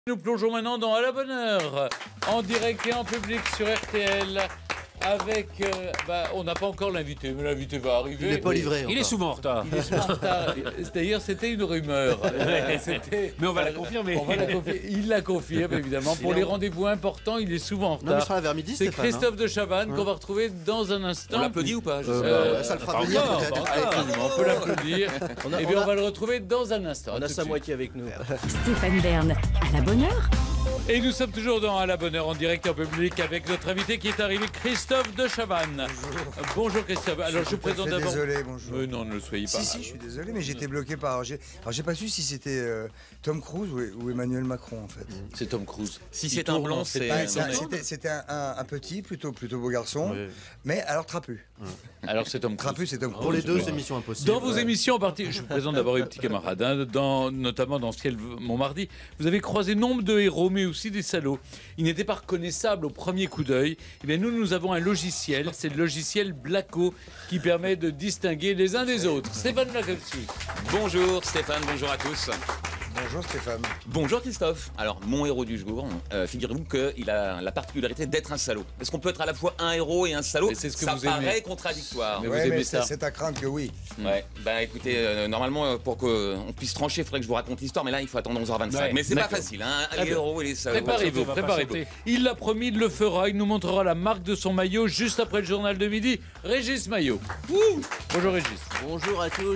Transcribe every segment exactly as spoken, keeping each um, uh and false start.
Nous plongeons maintenant dans À la bonne heure, en direct et en public sur R T L. Avec, euh, bah, on n'a pas encore l'invité, mais l'invité va arriver. Il n'est pas livré. Il est souvent en retard. Il est souvent en retard. D'ailleurs, c'était une rumeur. mais on va la confirmer. On va la confirmer. Il la confirme, évidemment. Pour les rendez-vous importants, il est souvent en retard. Non, mais il sera vers midi, C'est Stéphane, Christophe hein. de Chavannes Ouais. qu'on va retrouver dans un instant. On l'applaudit ou pas? Euh, bah, Ça le fera Pas venir encore, peut-être. pas encore. Absolument, on peut l'applaudir. On a- Et bien, on a- on va le retrouver dans un instant. On À a tout sa de moitié avec nous. Stéphane Bern, à la bonne heure. Et nous sommes toujours dans À la bonne heure en direct et en public avec notre invité qui est arrivé, Christophe de Chavannes. Bonjour. Bonjour Christophe. Alors je vous présente d'abord. Désolé, bonjour. Euh, non, ne le soyez pas. Si, si, je suis désolé, mais j'étais bloqué par. Alors, j'ai alors, j'ai pas su si c'était euh, Tom Cruise ou, ou Emmanuel Macron, en fait. C'est Tom Cruise. Si Il c'est un tourne blond, en c'est- fait Bah, pas- c'est non, un- mais- C'était c'était un, un- un petit, plutôt, plutôt beau garçon, mais alors trapu. Alors c'est Tom Cruise. Trapu, c'est Tom Cruise. Pour les deux, Ouais. c'est mission impossible. Dans vos émissions en partie, je vous présente d'abord une petite camarade, hein, dans, notamment dans Ciel Montmardi, vous avez croisé nombre de héros, mais aussi des salauds. Ils n'étaient pas reconnaissables au premier coup d'œil. Eh bien, nous, nous avons un logiciel, c'est le logiciel Blacko, qui permet de distinguer les uns des autres. Stéphane Blakowski. Bonjour Stéphane, bonjour à tous. Bonjour Stéphane. Bonjour Christophe. Alors, mon héros du jour, euh, figurez-vous qu'il a la particularité d'être un salaud. Est-ce qu'on peut être à la fois un héros et un salaud? Mais c'est ce que Ça vous aimez. paraît contradictoire. Mais vous Ouais, aimez mais ça. c'est c'est à craindre que oui. Ouais, bah écoutez, euh, normalement, euh, pour qu'on puisse trancher, il faudrait que je vous raconte l'histoire, mais là, il faut attendre onze heures vingt-cinq. Ouais, mais c'est pas d'accord. facile, hein, Très les bien. héros et les salauds. Préparez-vous, préparez-vous. Il l'a promis, il le fera. Il nous montrera la marque de son maillot juste après le journal de midi. Régis Maillot. Bonjour Régis. Bonjour à tous.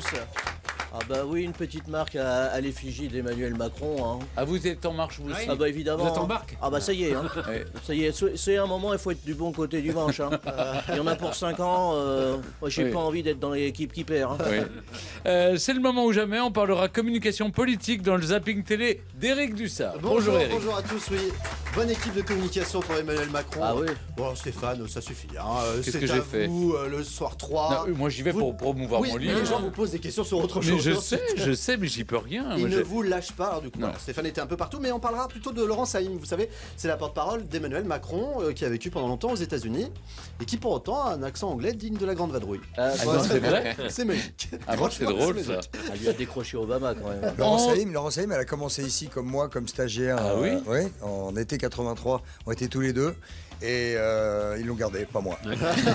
Ah bah oui, une petite marque à, à l'effigie d'Emmanuel Macron. Hein. Ah, vous êtes en marche, vous aussi. Ah bah évidemment. Vous êtes en hein. marque Ah bah ça y est. Hein. Ouais. Ça y est, c'est c'est un moment, il faut être du bon côté du manche. Hein. Il y en a pour cinq ans. Euh, moi, j'ai Oui. pas envie d'être dans l'équipe qui perd. Hein. Oui. Euh, c'est le moment où jamais on parlera communication politique dans le zapping télé d'Éric Dussard. Bonjour, Éric. bonjour à tous, oui. Bonne équipe de communication pour Emmanuel Macron. Ah oui. Bon, Stéphane, ça suffit. Hein. Euh, Qu'est-ce C'est que à j'ai fait vous, euh, le soir trois. Non, euh, moi j'y vais Vous- pour promouvoir oui, mon mais livre. les gens vous posent des questions sur autre Mais chose. je ensuite. sais, je sais, mais j'y peux rien. Il Moi, ne j'ai- vous lâche pas. Alors, du coup, Non. voilà, Stéphane était un peu partout, mais on parlera plutôt de Laurent Saïm. Vous savez, c'est la porte-parole d'Emmanuel Macron euh, qui a vécu pendant longtemps aux États-Unis et qui, pour autant, a un accent anglais digne de la grande vadrouille. Ah, Ah non, c'est vrai. C'est magique. Ah bon, c'est Franchement, drôle ça. magique. Elle lui a décroché Obama quand même. Laurent Oh. Saïm, Laurent Saïm, elle a commencé ici comme moi, comme stagiaire. Ah oui ouais, en été quatre-vingt-trois. On était tous les deux. Et euh, ils l'ont gardé, pas moi.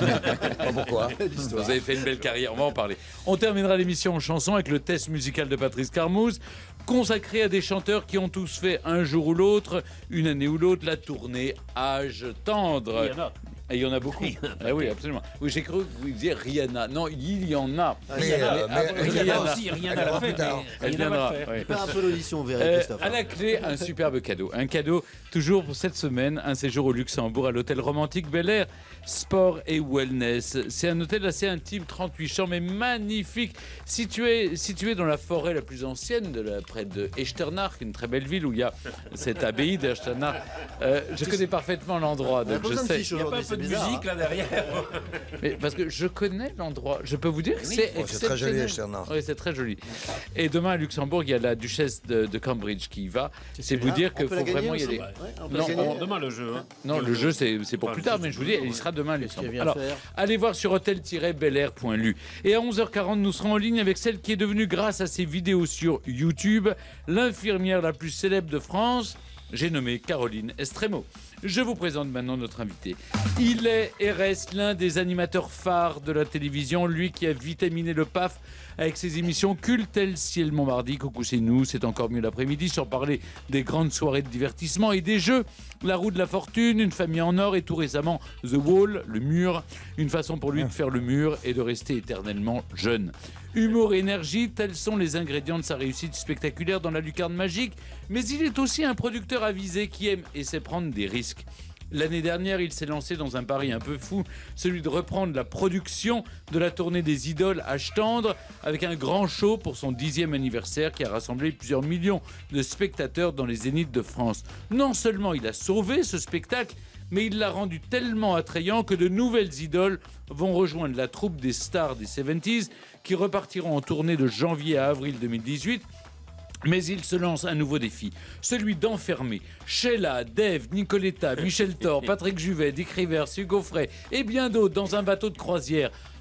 Pas pourquoi. Vous avez fait une belle carrière, on va en parler. On terminera l'émission en chanson avec le test musical de Patrice Carmouze, consacré à des chanteurs qui ont tous fait un jour ou l'autre, une année ou l'autre, la tournée Âge tendre. Il y en a. Et il y en a beaucoup. Ah oui, absolument. Oui, j'ai cru que vous disiez Rihanna. Non, il y en a. Mais, euh, mais- ah, mais- Rihanna. aussi, rien Elle à la viendra fait, plus tard. mais Elle rien à viendra. le faire. oui. Faire un peu l'audition, on verra, Euh, Christophe. à la clé, un superbe cadeau. Un cadeau toujours pour cette semaine, un séjour au Luxembourg à l'hôtel romantique Bel Air, sport et wellness. C'est un hôtel assez intime, trente-huit chambres, mais magnifique, situé, situé dans la forêt la plus ancienne, de la, près de Echternach, une très belle ville où il y a cette abbaye d'Echternach. Euh, je connais parfaitement l'endroit, On a donc pas je besoin de sais. fiches Il n'y a pas aujourd'hui, un peu c'est de bizarre. musique là derrière? Mais parce que je connais l'endroit. Je peux vous dire que c'est Oh, c'est très joli, exceptionnel. Echternach. Oui, c'est très joli. Et demain à Luxembourg, il y a la duchesse de, de Cambridge qui y va. C'est vous bien. dire On qu'il peut faut la gagner vraiment y aussi. aller. Ouais, on peut Non, la gagner. on- Demain le jeu. Hein. Non, le jeu, c'est c'est pour Enfin, plus le tard, jeu, mais je vous dis, c'est il sera demain à qu'elle Luxembourg. vient Alors, faire allez voir sur hôtel tiret bel air point l u. Et à onze heures quarante, nous serons en ligne avec celle qui est devenue, grâce à ses vidéos sur YouTube, l'infirmière la plus célèbre de France. J'ai nommé Caroline Estremo. Je vous présente maintenant notre invité. Il est et reste l'un des animateurs phares de la télévision, lui qui a vitaminé le P A F avec ses émissions cultes telles Ciel Montmardi, Coucou c'est nous, c'est encore mieux l'après-midi, sans parler des grandes soirées de divertissement et des jeux. La roue de la fortune, Une famille en or et tout récemment The Wall, le mur. Une façon pour lui de faire le mur et de rester éternellement jeune. Humour et énergie, tels sont les ingrédients de sa réussite spectaculaire dans la lucarne magique, mais il est aussi un producteur avisé qui aime et sait prendre des risques. L'année dernière, il s'est lancé dans un pari un peu fou, celui de reprendre la production de la tournée des idoles Âge tendre, avec un grand show pour son dixième anniversaire qui a rassemblé plusieurs millions de spectateurs dans les zéniths de France. Non seulement il a sauvé ce spectacle, mais il l'a rendu tellement attrayant que de nouvelles idoles vont rejoindre la troupe des stars des soixante-dix qui repartiront en tournée de janvier à avril deux mille dix-huit. Mais il se lance un nouveau défi, celui d'enfermer Sheila, Dave, Nicoletta, Michel Thor, Patrick Juvet, Dick Rivers, Hugo Frey et bien d'autres dans un bateau de croisière.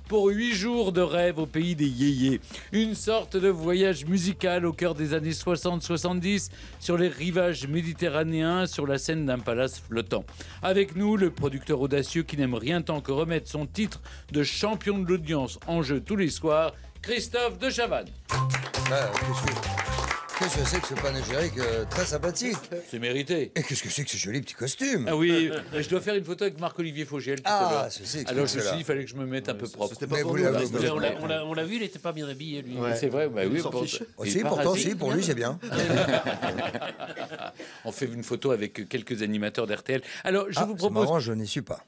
pour huit jours de rêve au pays des yéyés. Une sorte de voyage musical au cœur des années soixante soixante-dix sur les rivages méditerranéens, sur la scène d'un palace flottant. Avec nous, le producteur audacieux qui n'aime rien tant que remettre son titre de champion de l'audience en jeu tous les soirs, Christophe de Chavannes. Ah, qu'est-ce que... Qu'est-ce que c'est que ce panégyrique euh, très sympathique? C'est mérité. Et qu'est-ce que c'est que ce joli petit costume? Ah oui, je dois faire une photo avec Marc-Olivier Fogiel tout à l'heure. Ah, ceci Alors je me suis dit, il fallait que je me mette un peu propre. C'était pas Mais pour vous nous, l'avez- là, vous c'était- l'avez- On l'a- on l'a on l'a vu, il n'était pas bien habillé, lui. Ouais. C'est vrai, bah oui. Il s'en pour- fiche. Aussi, Et pourtant, parasite, si, pour lui, c'est bien. On fait une photo avec quelques animateurs d'R T L. Alors, je Ah, vous c'est propose. marrant, je n'y suis pas.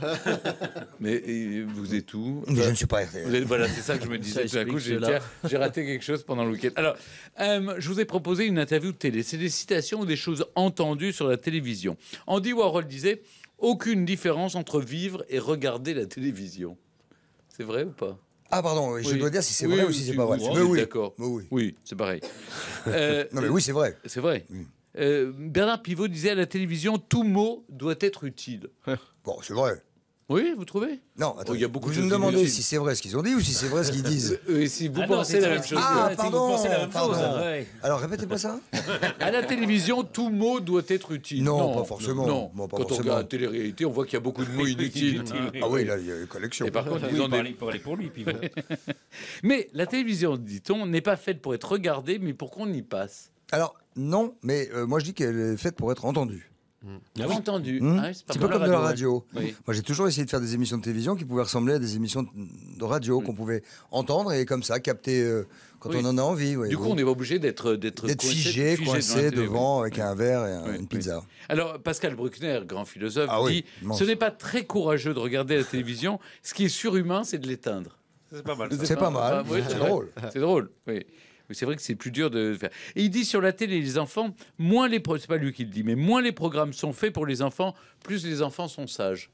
Mais et, vous êtes où Mais je ne suis pas R T Vous L. êtes- Voilà, c'est ça que je me disais Ça tout à coup. explique J'ai cela. tiens, j'ai raté quelque chose pendant le week-end. Alors, euh, je vous ai proposé une interview de télé. C'est des citations ou des choses entendues sur la télévision. Andy Warhol disait aucune différence entre vivre et regarder la télévision. C'est vrai ou pas? Ah, pardon, oui, je Oui. dois dire si c'est Oui, vrai oui, ou si c'est si pas vous- vrai. si Mais vous êtes oui, d'accord. mais oui. Oui, c'est pareil. Euh, Non, mais oui, c'est vrai. C'est vrai. Euh, Bernard Pivot disait à la télévision tout mot doit être utile. Bon, c'est vrai. Oui, vous trouvez? Non, attends, Oh, il y a beaucoup vous de me choses demandez inutiles. si c'est vrai ce qu'ils ont dit ou si c'est vrai ce qu'ils disent. Euh, si vous Ah non, pensez c'est la ça, même c'est- chose. Ah, si vous pardon, pensez la même chose, pardon. ouais. Alors, répétez-moi ça. À la télévision, tout mot doit être utile. Non, pas forcément. Non, Bon, pas quand on forcément. regarde la télé-réalité, on voit qu'il y a beaucoup de mots inutiles. Ah oui, là, il y a une collection. Et par contre, Oui, ils il ont des- parlait- il parlait pour lui, Pivot. Mais la télévision, dit-on, n'est pas faite pour être regardée, mais pour qu'on y passe. Alors, non, mais euh, moi je dis qu'elle est faite pour être entendue. Vous avez entendu? Hmm Ah oui, c'est pas C'est un peu mal. comme de la radio. Oui. Moi, j'ai toujours essayé de faire des émissions de télévision qui pouvaient ressembler à des émissions de de radio qu'on pouvait entendre et comme ça capter euh, quand Oui. on en a envie. Du voyez-vous. coup, on n'est pas obligé d'être d'être d'être coincé- figé, devant la coincé télé, oui. devant avec un verre et un- Oui, une oui. pizza. Alors, Pascal Bruckner, grand philosophe, Ah oui, dit immense. ce n'est pas très courageux de regarder la télévision. Ce qui est surhumain, c'est de l'éteindre. C'est pas mal. C'est pas mal, Ah, oui, c'est vrai. drôle. C'est drôle, oui. Oui, c'est vrai que c'est plus dur de faire. Et il dit sur la télé, les enfants, moins les pro- c'est pas lui qui le dit, mais moins les programmes sont faits pour les enfants, plus les enfants sont sages.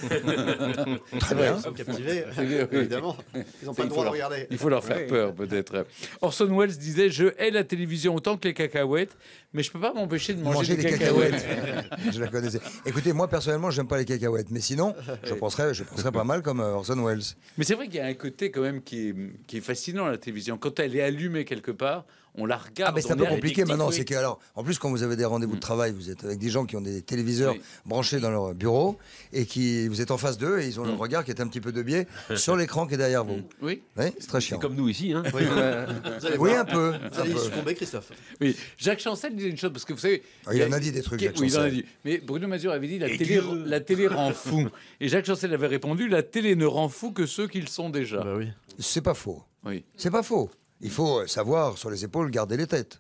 Très bien. Ils sont captivés, Oui. évidemment. Ils n'ont pas Il le faut droit de leur- regarder. Il faut leur faire peur, peut-être. Orson Welles disait je hais la télévision autant que les cacahuètes, mais je peux pas m'empêcher de manger, Manger des, des cacahuètes. cacahuètes. Je la connaissais. Écoutez, moi personnellement, j'aime pas les cacahuètes, mais sinon, je penserais, je penserais pas mal comme euh, Orson Welles. Mais c'est vrai qu'il y a un côté quand même qui est, qui est fascinant à la télévision. Quand elle est allumée quelque part, on la regarde. Ah, mais c'est un on peu est compliqué addictif, maintenant. oui. C'est que, alors, en plus, quand vous avez des rendez-vous de travail, vous êtes avec des gens qui ont des téléviseurs Oui. branchés dans leur bureau et qui vous êtes en face d'eux et ils ont leur regard qui est un petit peu de biais sur l'écran qui est derrière vous. Oui, Oui, c'est très chiant. C'est comme nous ici. Hein. Oui, vous allez Oui, voir. un peu. Vous un allez y peu. succomber, Christophe. oui. Jacques Chancel disait une chose, parce que vous savez... Ah, il en a dit des trucs, qui- Jacques Oui, il en a Chancel. dit. Mais Bruno Mazur avait dit la télé, la télé rend fou. Et Jacques Chancel avait répondu la télé ne rend fou que ceux qui le sont déjà. Bah oui. C'est pas faux. Oui. C'est pas faux. Il faut euh, savoir sur les épaules garder les têtes.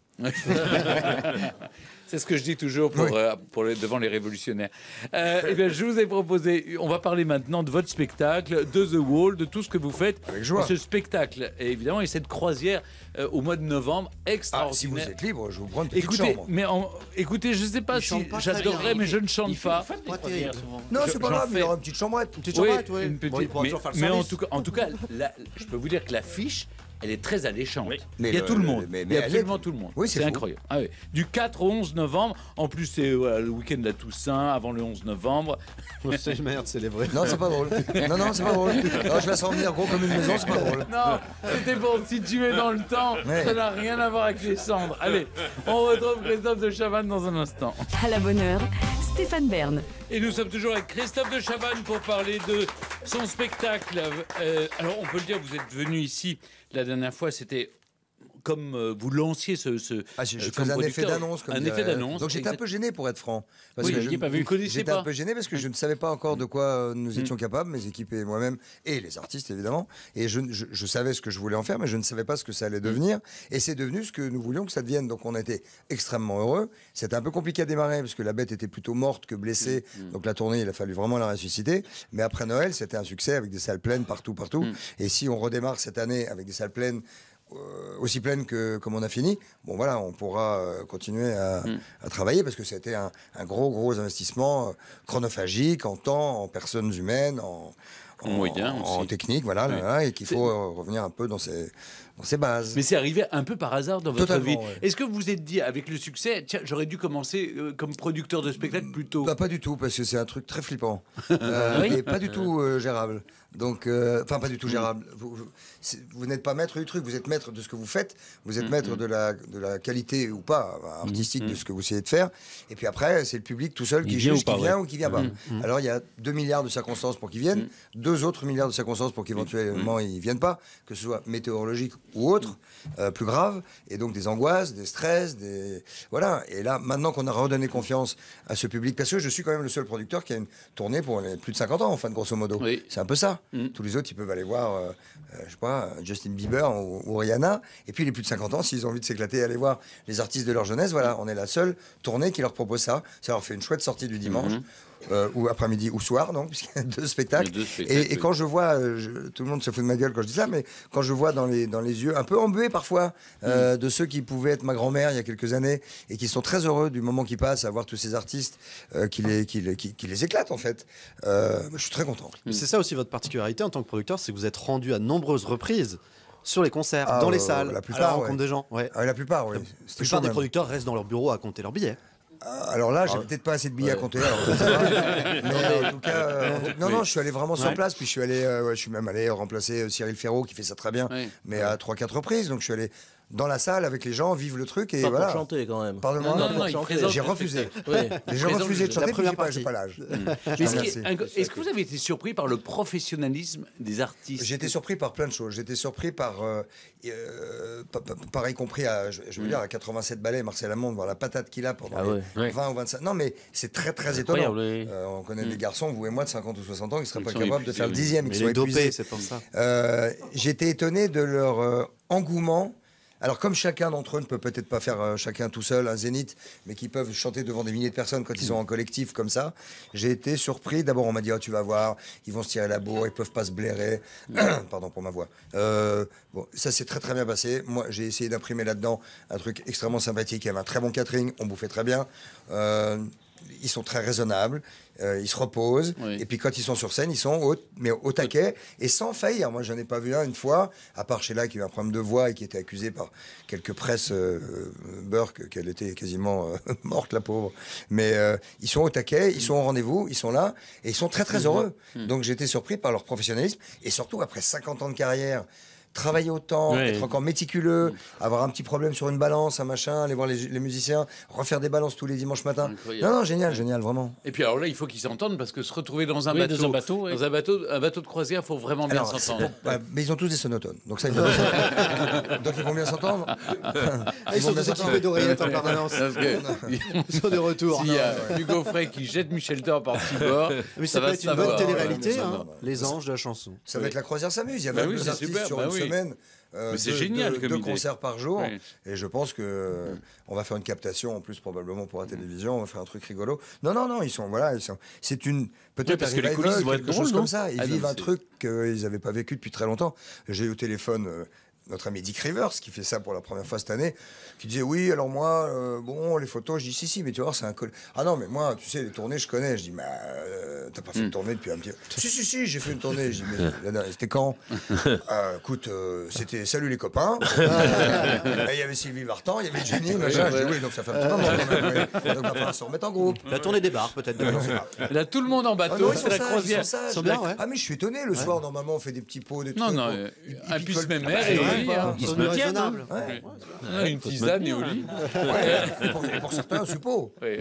C'est ce que je dis toujours pour, Oui. euh, pour les- devant les révolutionnaires. Euh, eh bien, je vous ai proposé, on va parler maintenant de votre spectacle, de The Wall, de tout ce que vous faites. Avec joie. Et ce spectacle, et évidemment, et cette croisière euh, au mois de novembre, Ah, si extraordinaire. vous êtes libre, je vous prends une petite Écoutez, chambre. mais en- écoutez, je ne sais pas Il si chante pas très j'adorerais, bien. mais je ne chante Il fait, pas. il fait des Pas croisières, terrible. souvent. Non, je- c'est pas j'en grave, il y fais- aura une petite chambrette. Une petite Oui, chambrette, oui. une petite. Bon, il pourra mais toujours faire le mais en service. tout cas, en tout cas, la- je peux vous dire que l'affiche, elle est très alléchante. Oui. Mais il y a le- tout le le- monde. mais- il mais y a elle absolument est- tout le monde. Oui, c'est c'est fou. incroyable. Ah oui. Du quatre au onze novembre. En plus, c'est voilà, le week-end de la Toussaint, avant le onze novembre. C'est merde, c'est les vrais. Non, c'est pas drôle. Non, non, c'est pas drôle. Non, je vais s'en venir gros comme une maison, c'est pas drôle. Non, c'était pour situer dans le temps. Ouais. Ça n'a rien à voir avec les cendres. Allez, on retrouve Christophe de Chavannes dans un instant. À la bonne heure, Stéphane Bern. Et nous sommes toujours avec Christophe de Chavannes pour parler de son spectacle. Euh, alors, on peut le dire, vous êtes venu ici la dernière fois, c'était comme euh, vous lanciez ce. ce Ah, je, je euh, comme faisais un effet producteur. d'annonce. comme Un dirait- effet d'annonce. Donc j'étais un exact- peu gêné pour être franc. Parce Oui, que vous je l'aviez pas vu, vous connaissiez J'étais pas. un peu gêné parce que je ne savais pas encore de quoi euh, nous étions capables, mes équipes et moi-même, et les artistes évidemment. Et je, je- je savais ce que je voulais en faire, mais je ne savais pas ce que ça allait devenir. Et c'est devenu ce que nous voulions que ça devienne. Donc on a été extrêmement heureux. C'était un peu compliqué à démarrer parce que la bête était plutôt morte que blessée. Donc la tournée, il a fallu vraiment la ressusciter. Mais après Noël, c'était un succès avec des salles pleines partout, partout. Et si on redémarre cette année avec des salles pleines, euh, aussi pleine que comme on a fini, bon voilà, on pourra euh, continuer à, à travailler parce que c'était un, un gros gros investissement euh, chronophagique en temps, en personnes humaines, en, En moyen en aussi. technique, voilà, Oui. là, là, et qu'il C'est- faut euh, revenir un peu dans ses, dans ses bases. Mais c'est arrivé un peu par hasard dans votre Totalement, vie. ouais. Est-ce que vous vous êtes dit, avec le succès, tiens, j'aurais dû commencer euh, comme producteur de spectacle plus tôt? Bah, pas du tout, parce que c'est un truc très flippant. Euh, et pas du tout euh, gérable. Donc, euh, enfin, pas du tout gérable. Vous, vous, c'est- vous n'êtes pas maître du truc, vous êtes maître de ce que vous faites, vous êtes maître de la, de la qualité ou pas euh, artistique de ce que vous essayez de faire. Et puis après, c'est le public tout seul Il qui vient juge ou pas, qui vient ouais. ou qui vient pas. Alors, il y a deux milliards de circonstances pour qu'ils viennent, deux autres milliards de circonstances pour qu'éventuellement ils viennent pas, que ce soit météorologique ou autre, euh, plus grave, et donc des angoisses, des stress, des voilà. Et là, maintenant qu'on a redonné confiance à ce public, parce que je suis quand même le seul producteur qui a une tournée pour les plus de cinquante ans, enfin, grosso modo. Oui. C'est un peu ça. Mm. Tous les autres, ils peuvent aller voir, euh, euh, je sais pas, Justin Bieber ou, ou Rihanna. Et puis les plus de cinquante ans, s'ils ont envie de s'éclater, aller voir les artistes de leur jeunesse. Voilà, on est la seule tournée qui leur propose ça. Ça leur fait une chouette sortie du dimanche. euh, ou après-midi ou soir, donc, puisqu'il y a deux spectacles. Il y a deux spectacles, Et, et oui. quand je vois, euh, je- tout le monde se fout de ma gueule quand je dis ça, mais quand je vois dans les, dans les yeux, un peu embués parfois, euh, de ceux qui pouvaient être ma grand-mère il y a quelques années, et qui sont très heureux du moment qui passe à voir tous ces artistes euh, qui, les, qui, les, qui, qui les éclatent, en fait, euh, je suis très content. Mais c'est ça aussi votre particularité en tant que producteur, c'est que vous êtes rendu à nombreuses reprises sur les concerts, Ah, dans les euh, salles, la à plupart, la rencontre ouais. des gens. Ouais. Ah, la plupart, oui. La C'était plupart chaud, des même. producteurs restent dans leur bureau à compter leurs billets. Alors là, j'ai peut-être pas assez de billets à compter. Alors, ça va. Mais en tout cas, euh, non, non, je suis allé vraiment sur Ouais. place. Puis je suis allé, euh, ouais, je suis même allé remplacer euh, Cyril Ferraud qui fait ça très bien, Ouais. mais à trois, quatre reprises. Donc je suis allé dans la salle avec les gens, vivre le truc et Pas voilà. pour chanter quand même. Pardon-moi. Non, non, Pas non, pour il chanter. présente J'ai le refusé. spectacle. Oui. J'ai Présente refusé de le- chanter, la puis j'ai première pas, j'ai partie. pas l'âge. Mais est-ce Merci. que- est-ce que vous avez été surpris par le professionnalisme des artistes? J'ai été surpris par plein de choses. J'ai été surpris par, euh, euh, pa- pa- pareil compris à, je, je veux dire, à quatre-vingt-sept ballets, Marcel Amont, voir la patate qu'il a pendant Ah les ouais. Ouais. vingt ou vingt-cinq. Non, mais c'est très très étonnant. Incroyable, oui. Euh, on connaît des garçons, vous et moi, de cinquante ou soixante ans, qui seraient Ils pas sont capables de épuisés, faire le oui. dixième, Mais qui il sont est dopé, épuisés. c'est pour ça. Euh, J'ai été étonné de leur euh, engouement. Alors, comme chacun d'entre eux ne peut peut-être pas faire euh, chacun tout seul un zénith, mais qui peuvent chanter devant des milliers de personnes quand ils sont en collectif comme ça, j'ai été surpris. D'abord, on m'a dit oh, tu vas voir, ils vont se tirer la bourre, ils peuvent pas se blairer. Pardon pour ma voix. Euh, bon, ça s'est très très bien passé. Moi, j'ai essayé d'imprimer là-dedans un truc extrêmement sympathique. Il y avait un très bon catering, on bouffait très bien. Euh, ils sont très raisonnables, euh, ils se reposent, Oui. et puis quand ils sont sur scène, ils sont au, mais au taquet et sans faillir. Moi, j'en ai pas vu un une fois, à part Sheila qui a eu un problème de voix et qui était accusée par quelques presses euh, euh, Burke qu'elle était quasiment euh, morte, la pauvre. Mais euh, ils sont au taquet, ils sont au rendez-vous, ils sont là et ils sont très très heureux. Donc j'ai été surpris par leur professionnalisme et surtout après cinquante ans de carrière. Travailler autant, Ouais. être encore méticuleux, avoir un petit problème sur une balance, un machin, aller voir les, les musiciens, refaire des balances tous les dimanches matins. Incroyable. Non, non, génial, génial, vraiment. Et puis alors là, il faut qu'ils s'entendent parce que se retrouver dans un Oui, bateau, dans un bateau, ouais. dans un bateau, un bateau de croisière, faut vraiment bien Alors, c'est s'entendre. pour- bah, mais ils ont tous des sonotones, donc ça, ils vont bien s'entendre. Donc ils vont bien s'entendre. Ah, ils sont tous équipés d'oreillettes en permanence. Parce que Ils sont de retour. s'il y a Hugo Frey qui jette Michel Thor par bord, Mais ça ça va peut se être une bonne savoir. télé-réalité, Ouais, hein, ça va. les anges de la chanson. Ça va être la croisière s'amuse. Il y a Bah vingt-deux oui, c'est artistes super, sur bah une oui. semaine. euh, Mais c'est deux- génial deux, comme deux idée. concerts par jour. Oui. Et je pense que euh, on va faire une captation en plus probablement pour la télévision. On va faire un truc rigolo. Non, non, non, ils sont voilà, ils sont. C'est une Oui, peut-être parce que les un coulisses revival, vont être quelque drôles, chose non comme ça. Ils Ah non, vivent un c'est- truc qu'ils n'avaient pas vécu depuis très longtemps. J'ai eu au téléphone. euh, notre ami Dick Rivers, qui fait ça pour la première fois cette année, qui disait oui, alors moi, euh, bon, les photos, je dis si, si, mais tu vois, c'est un col. Ah non, mais moi, tu sais, les tournées, je connais. Je dis, mais euh, t'as pas fait une tournée depuis un petit. Si, si, si, j'ai fait une tournée. Je dis, mais la dernière, c'était quand Euh, Écoute, euh, c'était Salut les copains. Là, il y avait Sylvie Vartan, il y avait Jenny, machin. Je dis, oui, donc ça fait un petit moment quand même. Oui. Donc, il va falloir se remettre en groupe. La tournée des bars, peut-être. demain, on sait pas. Là, tout le monde en Ah bateau, non, ils c'est sont la sages, croisière. ils sont sages. Ils sont bien, ouais. Ah mais je suis étonné, le soir normalement on fait des petits pots, des Non, trucs. non, bon, euh, ils- un ils puce picolent. même air Ah, et ouais, au lit, pas. hein. Ils sont me tiennent, raisonnables. Ouais. Ah, une tisane et au lit. Et pour, et pour certains, un suppôt. Oui.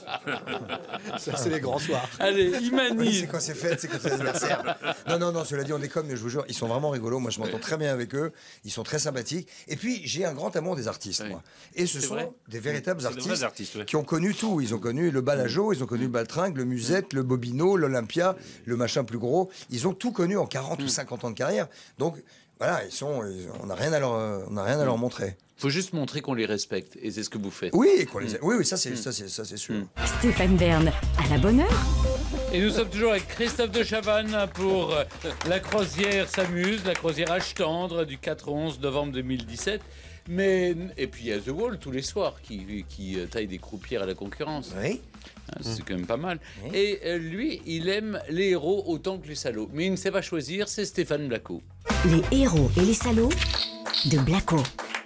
Ça, c'est les grands soirs. Allez, Oui, Imani. c'est quand c'est fête, c'est quand c'est l'anniversaire. Non, non, non, cela dit, on déconne, mais je vous jure, ils sont vraiment rigolos. Moi, je m'entends très bien avec eux. Ils sont très sympathiques. Et puis, j'ai un grand amour des artistes, Oui. moi. Et ce sont vrai. des véritables C'est des artistes, vrais artistes, ouais. qui ont connu tout. Ils ont connu le Balajo, ils ont connu le Baltringue, le Musette, le Bobino, l'Olympia, le machin plus gros. Ils ont tout connu en quarante ou cinquante ans de carrière. Donc, voilà, ils sont, ils- on n'a rien à leur, euh, on n'a rien à leur montrer. Faut juste montrer qu'on les respecte, et c'est ce que vous faites. Oui, et qu'on les a- oui, oui, ça c'est, ça c'est, ça c'est sûr. Stéphane Bern, à la bonne heure. Et nous sommes toujours avec Christophe de Chavannes pour euh, la croisière s'amuse, la croisière Âge tendre du quatre au onze novembre deux mille dix-sept. Mais, et puis il y a The Wall tous les soirs qui, qui euh, taille des croupières à la concurrence. Oui. Hein, c'est quand même pas mal. Oui. Et euh, lui, il aime les héros autant que les salauds. Mais il ne sait pas choisir, c'est Stéphane Blacko. Les héros et les salauds de Blacko.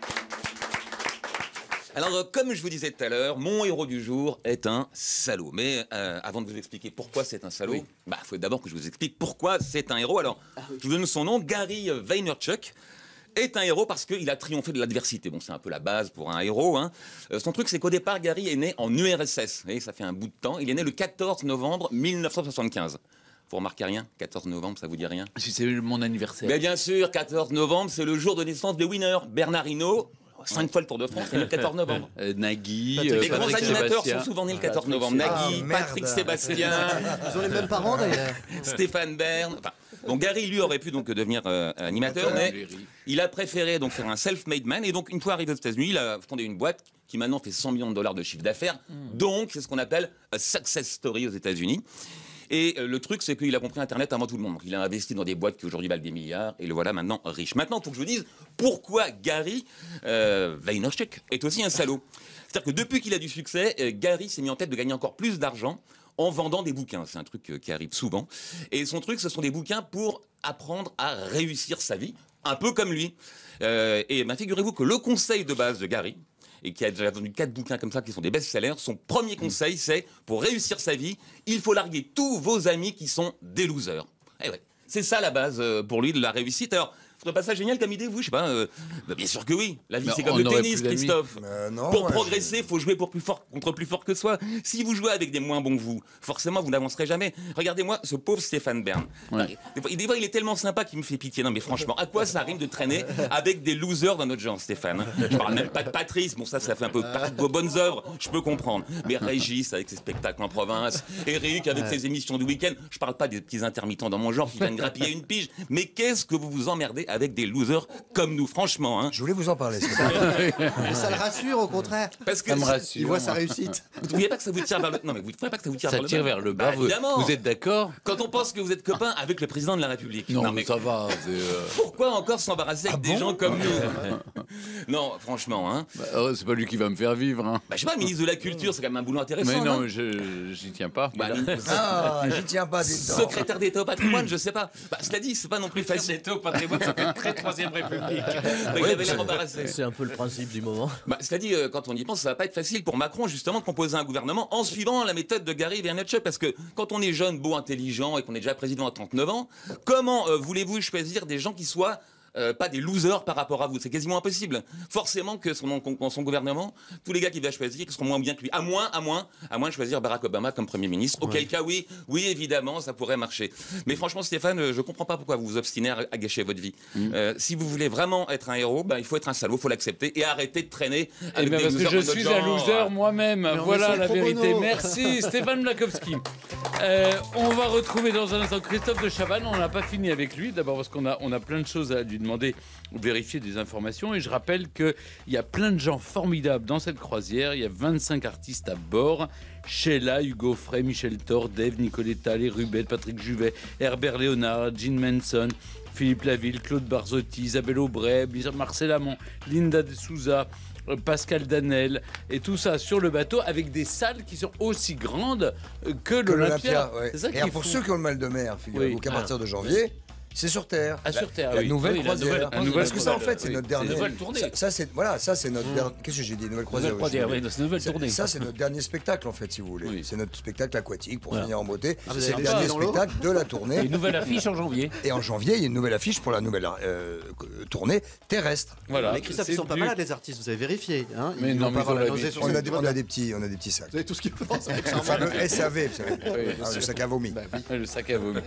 Alors, euh, comme je vous disais tout à l'heure, mon héros du jour est un salaud. Mais euh, avant de vous expliquer pourquoi c'est un salaud, il bah, faut d'abord que je vous explique pourquoi c'est un héros. Alors, je vous donne son nom, Gary Vaynerchuk est un héros parce qu'il a triomphé de l'adversité. Bon, c'est un peu la base pour un héros. Hein. Euh, son truc, c'est qu'au départ, Gary est né en U R S S. Vous voyez, ça fait un bout de temps. Il est né le quatorze novembre mille neuf cent soixante-quinze. Vous remarquez rien? quatorze novembre, ça vous dit rien? Si c'est mon anniversaire. Mais bien sûr, quatorze novembre, c'est le jour de naissance de winner. Bernard Hinault, cinq fois le Tour de France, c'est le quatorze novembre. Euh, Nagui, Patrick- euh, Les grands Patrick animateurs Sébastien. sont souvent nés le quatorze Patrick novembre. Sébastien. Nagui, Ah, merde. Patrick Sébastien, Ils ont les mêmes parents d'ailleurs. Stéphane Bern. Enfin, donc Gary, lui, aurait pu donc devenir euh, animateur, mais il a préféré donc faire un self-made man. Et donc, une fois arrivé aux États-Unis, il a fondé une boîte qui maintenant fait cent millions de dollars de chiffre d'affaires. Donc, c'est ce qu'on appelle a success story aux États-Unis. Et euh, le truc, c'est qu'il a compris Internet avant tout le monde. Donc, il a investi dans des boîtes qui aujourd'hui valent des milliards et le voilà maintenant riche. Maintenant, il faut que je vous dise pourquoi Gary euh, Vaynerchuk est aussi un salaud. C'est-à-dire que depuis qu'il a du succès, euh, Gary s'est mis en tête de gagner encore plus d'argent en vendant des bouquins. C'est un truc euh, qui arrive souvent. Et son truc, ce sont des bouquins pour apprendre à réussir sa vie, un peu comme lui. Euh, et ben, figurez-vous que le conseil de base de Gary, et qui a déjà vendu quatre bouquins comme ça qui sont des best-sellers, son premier conseil, c'est pour réussir sa vie, il faut larguer tous vos amis qui sont des losers. Eh ouais, c'est ça la base euh, pour lui de la réussite. Alors, vous trouvez pas ça génial comme idée, vous? Je sais pas. euh, bah, bien sûr que oui. La vie, Mais c'est comme on le aurait tennis, plus d'amis. Christophe. Euh, non, Pour moi, progresser, il faut jouer pour plus fort, contre plus fort que soi. Si vous jouez avec des moins bons que vous, forcément, vous n'avancerez jamais. Regardez-moi ce pauvre Stéphane Bern. Ouais. Des, fois, des fois, il est tellement sympa qu'il me fait pitié. Non, mais franchement, à quoi ça rime de traîner avec des losers dans notre genre, Stéphane? Je parle même pas de Patrice. Bon, ça, ça fait un peu partie de vos bonnes œuvres. Je peux comprendre. Mais Régis, avec ses spectacles en province. Eric, avec ses émissions du week-end. Je parle pas des petits intermittents dans mon genre qui viennent grappiller une pige. Mais qu'est-ce que vous vous emmerdez avec des losers comme nous, franchement, hein? Je voulais vous en parler. Stéphane. Mais ça le rassure au contraire. Parce que Ça me si- rassure. Il voit sa réussite. vous ne trouvez pas que ça vous tire vers le non mais vous ne trouvez pas que ça vous tire Ça vers le tire bas vers le Bah, bas. vous, évidemment. vous êtes d'accord? Quand on pense que vous êtes copain avec le président de la République. Non, mais mais ça va. c'est, euh, pourquoi encore s'embarrasser avec des gens comme nous? Non, franchement, hein. bah, euh, c'est pas lui qui va me faire vivre. Hein. Bah, je sais pas, ministre de la Culture, c'est quand même un boulot intéressant. Mais non, non mais je j'y tiens pas. Bah, Ah, j'y tiens pas. dis donc. secrétaire d'État au patrimoine, je sais pas. Bah, cela dit, c'est pas non plus facile. C'était au patrimoine, ça fait très troisième République. Bah, il avait l'air embarrassé. C'est un peu le principe du moment. Bah, cela dit, euh, quand on y pense, ça va pas être facile pour Macron justement de composer un gouvernement en suivant la méthode de Gary Vaynerchuk, parce que quand on est jeune, beau, intelligent et qu'on est déjà président à trente-neuf ans, comment euh, voulez-vous choisir des gens qui soient euh, pas des losers par rapport à vous? C'est quasiment impossible. Forcément que son, dans son gouvernement, tous les gars qu'il va choisir seront moins bien que lui. À moins, à moins, à moins de choisir Barack Obama comme Premier ministre. Auquel cas, oui, oui, évidemment, ça pourrait marcher. Mais franchement, Stéphane, euh, je comprends pas pourquoi vous vous obstinez à, à gâcher votre vie. Euh, si vous voulez vraiment être un héros, ben, il faut être un salaud, il faut l'accepter et arrêter de traîner Eh avec bien, des parce que losers je de notre suis un genre. loser moi-même. on Voilà est la sur pro vérité. bono. Merci Stéphane Blakowski. Euh, on va retrouver dans un instant Christophe de Chavannes. On n'a pas fini avec lui. D'abord parce qu'on a, on a plein de choses à lui demander ou vérifier des informations. Et je rappelle qu'il y a plein de gens formidables dans cette croisière. Il y a vingt-cinq artistes à bord. Sheila, Hugo Frey, Michel Thor, Dave, Nicoletta, Les Rubel, Patrick Juvet, Herbert Léonard, Gene Manson, Philippe Laville, Claude Barzotti, Isabelle Aubray, Marcel Amont, Linda de Souza, euh, Pascal Danel, et tout ça sur le bateau avec des salles qui sont aussi grandes euh, que Que l'Olympia. l'Olympia. Ouais. C'est ça Et qui alors, est pour fou. ceux qui ont le mal de mer, figurez-vous Oui. qu'à partir de janvier, c'est sur Terre. Ah, sur Terre, La oui. nouvelle Oui, la croisière. nouvelle- la nouvelle Parce que ça, en croisière, fait, c'est oui. notre C'est dernier. une nouvelle tournée. Ça, ça, c'est voilà, ça c'est notre dernier. Qu'est-ce que j'ai dit, nouvelle croisière. Nouvelle oui, croisière, je- oui, c'est une nouvelle c'est- tournée. Ça, c'est notre dernier spectacle, en fait, si vous voulez. Oui. C'est notre spectacle aquatique pour Voilà. finir en beauté. Ah, vous C'est avez le réussi dernier dans l'eau spectacle de la Et tournée. une nouvelle affiche en janvier. Et en janvier, il y a une nouvelle affiche pour la nouvelle euh, tournée terrestre. Voilà. Mais Christophe, C'est ils sont pas du- malades, les artistes, vous avez vérifié. Hein. Mais Ils non, vont mais pas avoir ils la ont nausée l'habitude. sur On scène, a, des, tout va on a bien. des petits, on a des petits sacs. Vous avez tout ce qu'il faut. C'est Le fameux S A V, vous savez. Oui, Ah, le sac à vomi. Le sac à vomi.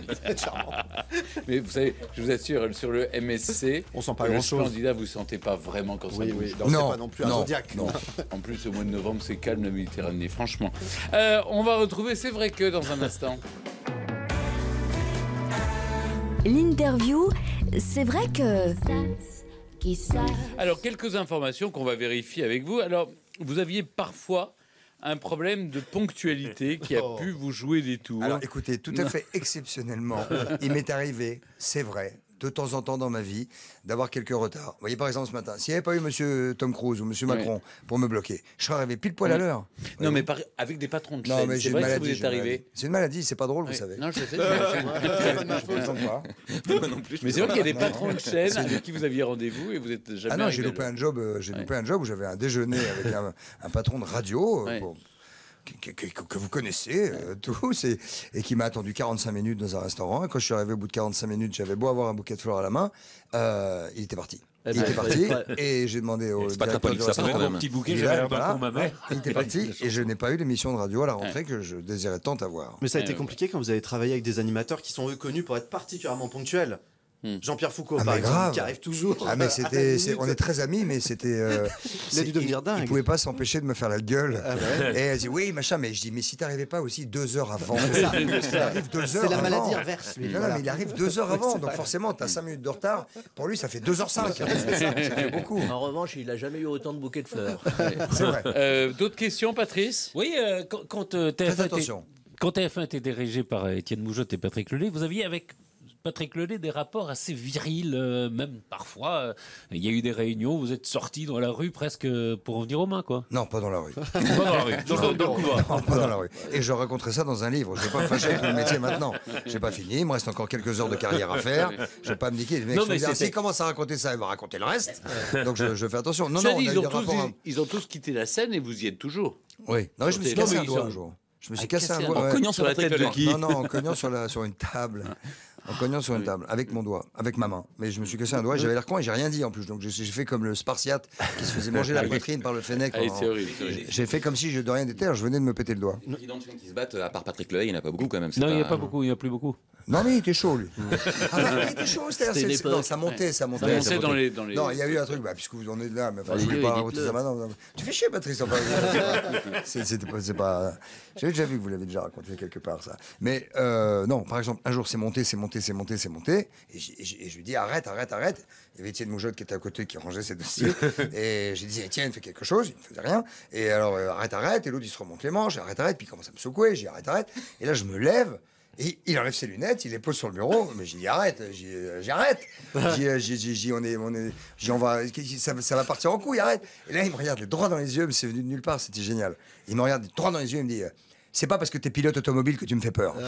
Mais vous savez, je vous assure, sur le M S C, On sent pas le grand-chose. Splendida, vous sentez pas vraiment quand ça Oui, bouge. oui. Non, c'est Non, pas non plus un non, Zodiac. non. En plus, au mois de novembre, c'est calme la Méditerranée, franchement. Euh, on va retrouver C'est vrai que dans un instant. L'interview, c'est vrai que... Alors, quelques informations qu'on va vérifier avec vous. Alors, vous aviez parfois un problème de ponctualité qui a pu vous jouer des tours. Alors écoutez, tout à fait exceptionnellement, il m'est arrivé, c'est vrai, de temps en temps dans ma vie, d'avoir quelques retards. Vous voyez, par exemple, ce matin, s'il n'y avait pas eu monsieur Tom Cruise ou monsieur Ouais. Macron pour me bloquer, je serais arrivé pile poil à l'heure. Non, mais par- avec des patrons de Non, chaîne, mais c'est j'ai une vrai que maladie. vous j'ai êtes une maladie. arrivé. C'est une maladie, c'est pas drôle, vous Ouais. savez. Non, je sais. Donc, voilà. Moi non plus, je Mais c'est vrai qu'il y a des Non, patrons de chaîne c'est- avec qui vous aviez rendez-vous et vous êtes jamais. Ah non, arrivé j'ai à loupé l'heure. un job, euh, j'ai Ouais. loupé un job où j'avais un déjeuner avec un, un patron de radio euh, Ouais. pour- que, que- que- que vous connaissez euh, tous et, et qui m'a attendu quarante-cinq minutes dans un restaurant. Et quand je suis arrivé au bout de quarante-cinq minutes, j'avais beau avoir un bouquet de fleurs à la main, euh, il était parti. Eh Il ben, était parti ouais. et j'ai demandé au C'est pas très directeur poli du que ça, restaurant. quand même. Petit bouquet, Il est j'avais là, un voilà. balcon, ma mère. Il était parti et je n'ai pas eu d'émission de radio à la rentrée que je désirais tant avoir. Mais ça a Ouais, été ouais. compliqué quand vous avez travaillé avec des animateurs qui sont eux connus pour être particulièrement ponctuels. Hmm. Jean-Pierre Foucault, Ah, par mais exemple, grave. qui arrive toujours. Ah mais à la c'était, c'est- minute. on est très amis, mais c'était. euh, Il a dû c'est- devenir dingue. Il pouvait pas s'empêcher de me faire la gueule. Ah bah Et elle dit oui machin, mais je dis mais si t'arrivais pas aussi deux heures avant. C'est ça. Il arrive deux heures C'est la avant. maladie inverse, lui. Non, non, voilà. mais il arrive deux heures avant, donc forcément t'as cinq minutes de retard. Pour lui ça fait deux heures cinq. Ça fait beaucoup. En revanche, il n'a jamais eu autant de bouquets de fleurs. C'est vrai. Euh, D'autres questions, Patrice? Oui, euh, quand, quand, euh, T F un Faites était- attention. quand T F un était dirigé par euh, Étienne Moujotte et Patrick Lelay, vous aviez avec Patrick Lelay des rapports assez virils, euh, même parfois. euh, Il y a eu des réunions, vous êtes sortis dans la rue presque pour venir aux mains, quoi. Non, pas dans la rue. Pas dans la rue, dans, le- dans le couloir. Non, pas dans la rue. Et je raconterai ça dans un livre. Je ne vais pas me fâcher avec le métier maintenant. J'ai pas fini. Il me reste encore quelques heures de carrière à faire. Je vais pas me niquer. Les mecs Non, se mais disent, ah, c'était- s'il commence à raconter ça, il va raconter le reste. Donc je, je fais attention. Non, Cela non, on dit, a ils, eu ont des tous, rapports. ils, ils ont tous quitté la scène et vous y êtes toujours. Oui. Non, je me suis Non, cassé mais un ils doigt sont- un jour. Je me suis Ah, cassé un cassé doigt. un- ouais. En cognant sur Sur la la tête tête de de qui Non, non, en cognant sur, la, sur une table. En cognant sur une table, avec mon doigt, avec ma main. Mais je me suis cassé un doigt, j'avais l'air con et j'ai rien dit en plus. Donc j'ai j'ai fait comme le Spartiate qui se faisait manger la poitrine par le fennec. Allez, pendant- c'est horrible. c'est horrible. J'ai fait comme si je de rien n'était, je venais de me péter le doigt. Président de chaîne qui se battent, à part Patrick Lelay, il n'y en a pas beaucoup quand même. c'est Non, il n'y a pas beaucoup, il n'y a plus beaucoup. Non, mais il était chaud, lui. Ah, bah, il était chaud, c'est-à-dire, C'était une c'est- c'est- non, époque. ça montait, ça montait. Ça ça montait dans montait. les, dans les... Non, il y a eu un truc, bah, puisque vous en êtes là, mais enfin, je Vas-y, voulais pas dites-le. raconter ça maintenant. non. Tu fais chier, Patrice. Enfin, c'est- c'était pas, c'est pas. J'avais déjà vu que vous l'avez déjà raconté quelque part, ça. Mais euh, non, par exemple, un jour, c'est monté, c'est monté, c'est monté, c'est monté. Et, j'ai- et j'ai- et je lui dis arrête, arrête, arrête. Il y avait Étienne Moujotte qui était à côté, qui rangeait ses dossiers. Et j'ai dit Étienne, fais quelque chose. Il ne faisait rien. Et alors, euh, arrête, arrête. Et l'autre, il se remonte les manches, arrête, arrête. Puis il commence à me secouer. J'ai dit arrête, arrête. Et là, je me lève. Et il enlève ses lunettes, il les pose sur le bureau, mais j'ai dit arrête, j'ai euh, j'arrête. J'ai euh, j'ai- j'ai- j'ai- on est, on est, j'ai- on va, ça, ça va partir en couille, arrête. Et là il me regarde droit dans les yeux, mais c'est venu de nulle part, c'était génial. Il me regarde droit dans les yeux, il me dit, euh, c'est pas parce que t'es pilote automobile que tu me fais peur.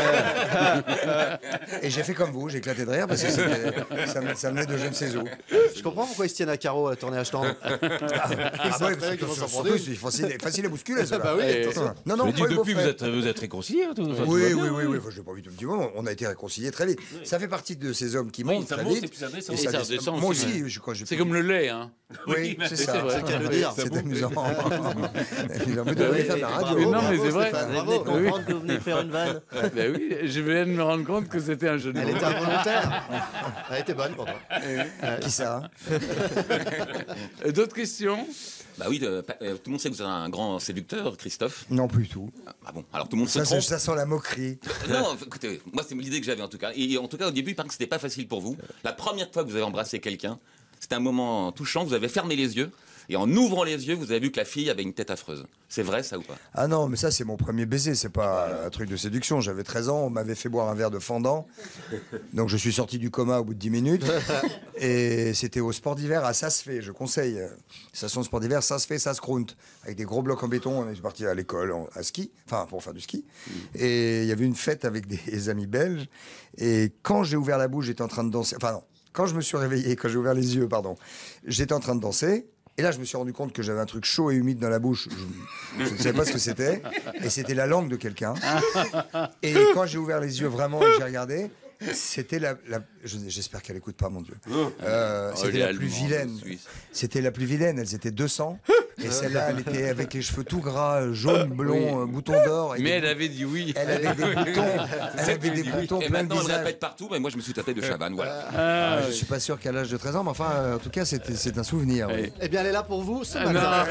Et j'ai fait comme vous, j'ai éclaté de rire parce que c'était- ça, me- ça venait de je ne sais où. Je comprends pourquoi ils se tiennent à carreau à tourner à Stand. Ah ouais, parce que qu'ils vont s'en surtout, c'est facile, facile à bousculer. ça, bah là. oui, Et- attention. Non, Je non, me dis, pas le depuis, vous beau-frère. êtes, vous êtes réconciliés. hein, tout- enfin, tout Oui, va oui, bien, oui, oui, enfin, je l'ai pas vu tout le petit moment. On a été réconciliés très vite. Ça fait partie de ces hommes qui Oui, montent ça très monte vite. et puis ça descend. et Et ça descend. redescend Moi aussi, aussi, je crois. que j'ai C'est pu- comme le lait, hein. Oui, c'est ça. C'est le cas de le dire. C'est amusant. C'est amusant. Vous devriez faire de la radio. Mais non, mais Bravo, c'est vrai. Stéphane, Vous bravo. venez de comprendre que vous venez de faire une vanne. Ben oui, je viens de me rendre compte que c'était un jeu de Elle mots. était involontaire. Elle était bonne pour toi. Qui ça Euh, D'autres questions? Bah oui, euh, pa- euh, tout le monde sait que vous êtes un grand séducteur, Christophe. Non, plus du tout. Ah bon, alors tout le monde se Ça, c'est- trompe. ça sent la moquerie. Non, écoutez, moi c'est l'idée que j'avais en tout cas. Et en tout cas, au début, il paraît que c'était pas facile pour vous. La première fois que vous avez embrassé quelqu'un, c'était un moment touchant. Vous avez fermé les yeux et en ouvrant les yeux, vous avez vu que la fille avait une tête affreuse. C'est vrai ça ou pas? Ah non, mais ça, c'est mon premier baiser. C'est pas un truc de séduction. J'avais treize ans, on m'avait fait boire un verre de fendant. Donc, je suis sorti du coma au bout de dix minutes. Et c'était au sport d'hiver à Ça se fait, je conseille. Station de sport d'hiver, Ça se fait, ça se croûte. Avec des gros blocs en béton. On est parti à l'école, en- à ski. Enfin, pour faire du ski. Et il y avait une fête avec des amis belges. Et quand j'ai ouvert la bouche, j'étais en train de danser. Enfin, non. Quand je me suis réveillé, quand j'ai ouvert les yeux, pardon, j'étais en train de danser. Et là, je me suis rendu compte que j'avais un truc chaud et humide dans la bouche. Je, je ne savais pas ce que c'était. Et c'était la langue de quelqu'un. Et quand j'ai ouvert les yeux vraiment et que j'ai regardé, c'était la. la- je- J'espère qu'elle écoute pas, mon Dieu. Euh, Oh, c'était il est la plus allemand, vilaine. le Suisse. C'était la plus vilaine. Elles étaient deux cents. Et celle-là, elle était avec les cheveux tout gras, euh, jaune, blond, euh, boutons d'or. et Mais des elle avait dit oui. Elle avait des boutons, elle avait des boutons Et plein le maintenant, on le visage. répète partout, mais moi je me suis tapé de Chavannes, voilà. Ah, Ah, je suis pas sûr qu'à l'âge de treize ans, mais enfin, euh, en tout cas, c'était- c'est un souvenir. oui. Eh bien, elle est là pour vous ce Ah, matin.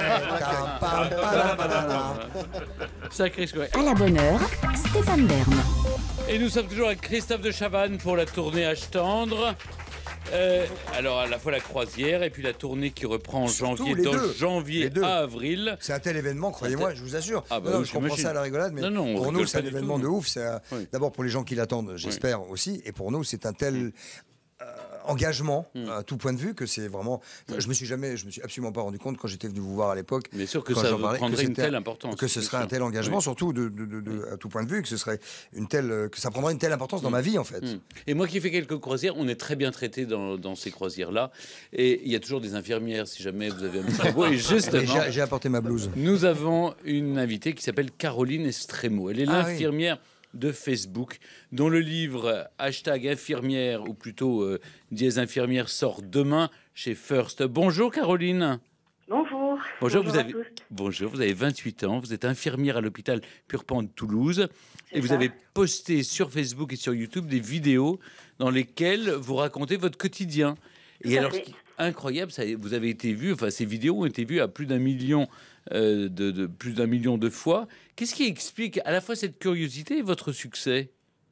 sacré chouette. À la bonne heure, Stéphane Bern. Et nous sommes toujours avec Christophe de Chavannes pour la tournée à Tendre. Euh, alors à la fois la croisière et puis la tournée qui reprend en Surtout janvier, les dans deux. janvier Les deux. à avril. C'est un tel événement, croyez-moi, je vous assure. Ah bah Non, non, oui, je comprends j'imagine. ça à la rigolade, mais Non, non, on pour rigole nous, c'est un pas du événement tout. de ouf. C'est un- Oui. D'abord pour les gens qui l'attendent, j'espère aussi, et pour nous, c'est un tel. engagement Mm. à tout point de vue, que c'est vraiment. Je me suis jamais, je me suis absolument pas rendu compte quand j'étais venu vous voir à l'époque. Bien sûr que quand ça j'en parlais, prendrait que une c'était- telle importance. que ce bien serait sûr. un tel engagement, Oui. surtout de, de- de- de- à tout point de vue, que ce serait une telle, que ça prendrait une telle importance dans Mm. ma vie en fait. Mm. Et moi qui fais quelques croisières, on est très bien traité dans, dans ces croisières-là. Et il y a toujours des infirmières, si jamais vous avez un petit peu. Et Et justement, j'ai j'ai apporté ma blouse. nous avons une invitée qui s'appelle Caroline Estremo. Elle est Ah oui. l'infirmière de Facebook, dont le livre hashtag infirmière, ou plutôt euh, dièse infirmière, sort demain chez First. Bonjour Caroline. Bonjour. Bonjour, vous à avez, tous. bonjour, vous avez vingt-huit ans, vous êtes infirmière à l'hôpital Purpan de Toulouse C'est et vous ça. avez posté sur Facebook et sur YouTube des vidéos dans lesquelles vous racontez votre quotidien. Tout Et à alors, fait. ce qui est incroyable, ça, vous avez été vu, enfin ces vidéos ont été vues à plus d'un million, euh, de, de- plus d'un million de fois. Qu'est-ce qui explique à la fois cette curiosité et votre succès?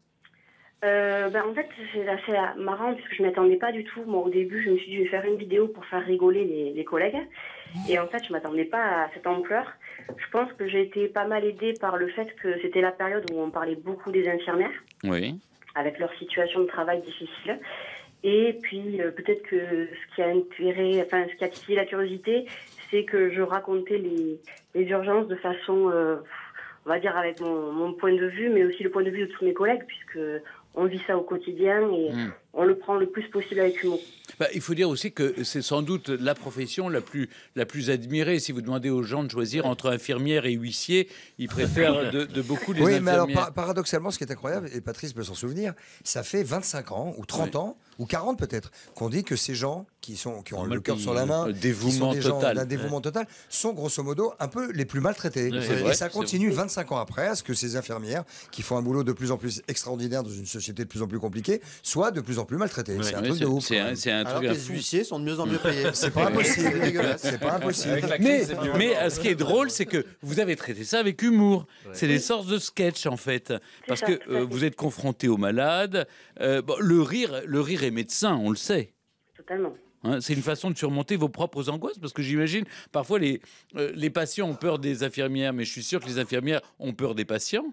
Euh, ben, en fait, c'est assez marrant parce que je ne m'attendais pas du tout. Moi, au début, je me suis dit, je vais faire une vidéo pour faire rigoler les, les collègues. Et en fait, je ne m'attendais pas à cette ampleur. Je pense que j'ai été pas mal aidée par le fait que c'était la période où on parlait beaucoup des infirmières, Oui. avec leur situation de travail difficile. Et puis, euh, peut-être que ce qui a intérêt, enfin, ce qui a titillé la curiosité, c'est que je racontais les, les urgences de façon, euh, on va dire, avec mon, mon point de vue, mais aussi le point de vue de tous mes collègues, puisque on vit ça au quotidien et Mm. on le prend le plus possible avec humour. Bah, il faut dire aussi que c'est sans doute la profession la plus, la plus admirée. Si vous demandez aux gens de choisir entre infirmière et huissier, ils préfèrent de, de beaucoup les Oui, infirmières. mais alors par- paradoxalement, ce qui est incroyable, et Patrice peut s'en souvenir, ça fait vingt-cinq ans, ou trente Oui. ans, ou quarante peut-être, qu'on dit que ces gens qui, sont, qui ont Mal le cœur payés. sur la main, Le qui dévouement sont des gens total. d'un dévouement total, sont grosso modo un peu les plus maltraités. Oui, c'est et vrai, ça c'est continue vingt-cinq ans après, à ce que ces infirmières, qui font un boulot de plus en plus extraordinaire dans une société de plus en plus compliquée, soient de plus en plus maltraitées. c'est un Oui, truc de ouf. c'est quand un, même. c'est un Alors truc que un les fou. huissiers sont de mieux en mieux payés. C'est pas impossible. C'est dégueulasse. C'est pas impossible. Mais, mais euh, ce qui est drôle, c'est que vous avez traité ça avec humour. C'est des sortes de sketch en fait, parce ça, que tout à euh, fait. vous êtes confronté aux malades. Euh, bon, le rire, le rire est médecin, on le sait. Totalement. Hein, c'est une façon de surmonter vos propres angoisses, parce que j'imagine parfois les, euh, les patients ont peur des infirmières, mais je suis sûr que les infirmières ont peur des patients.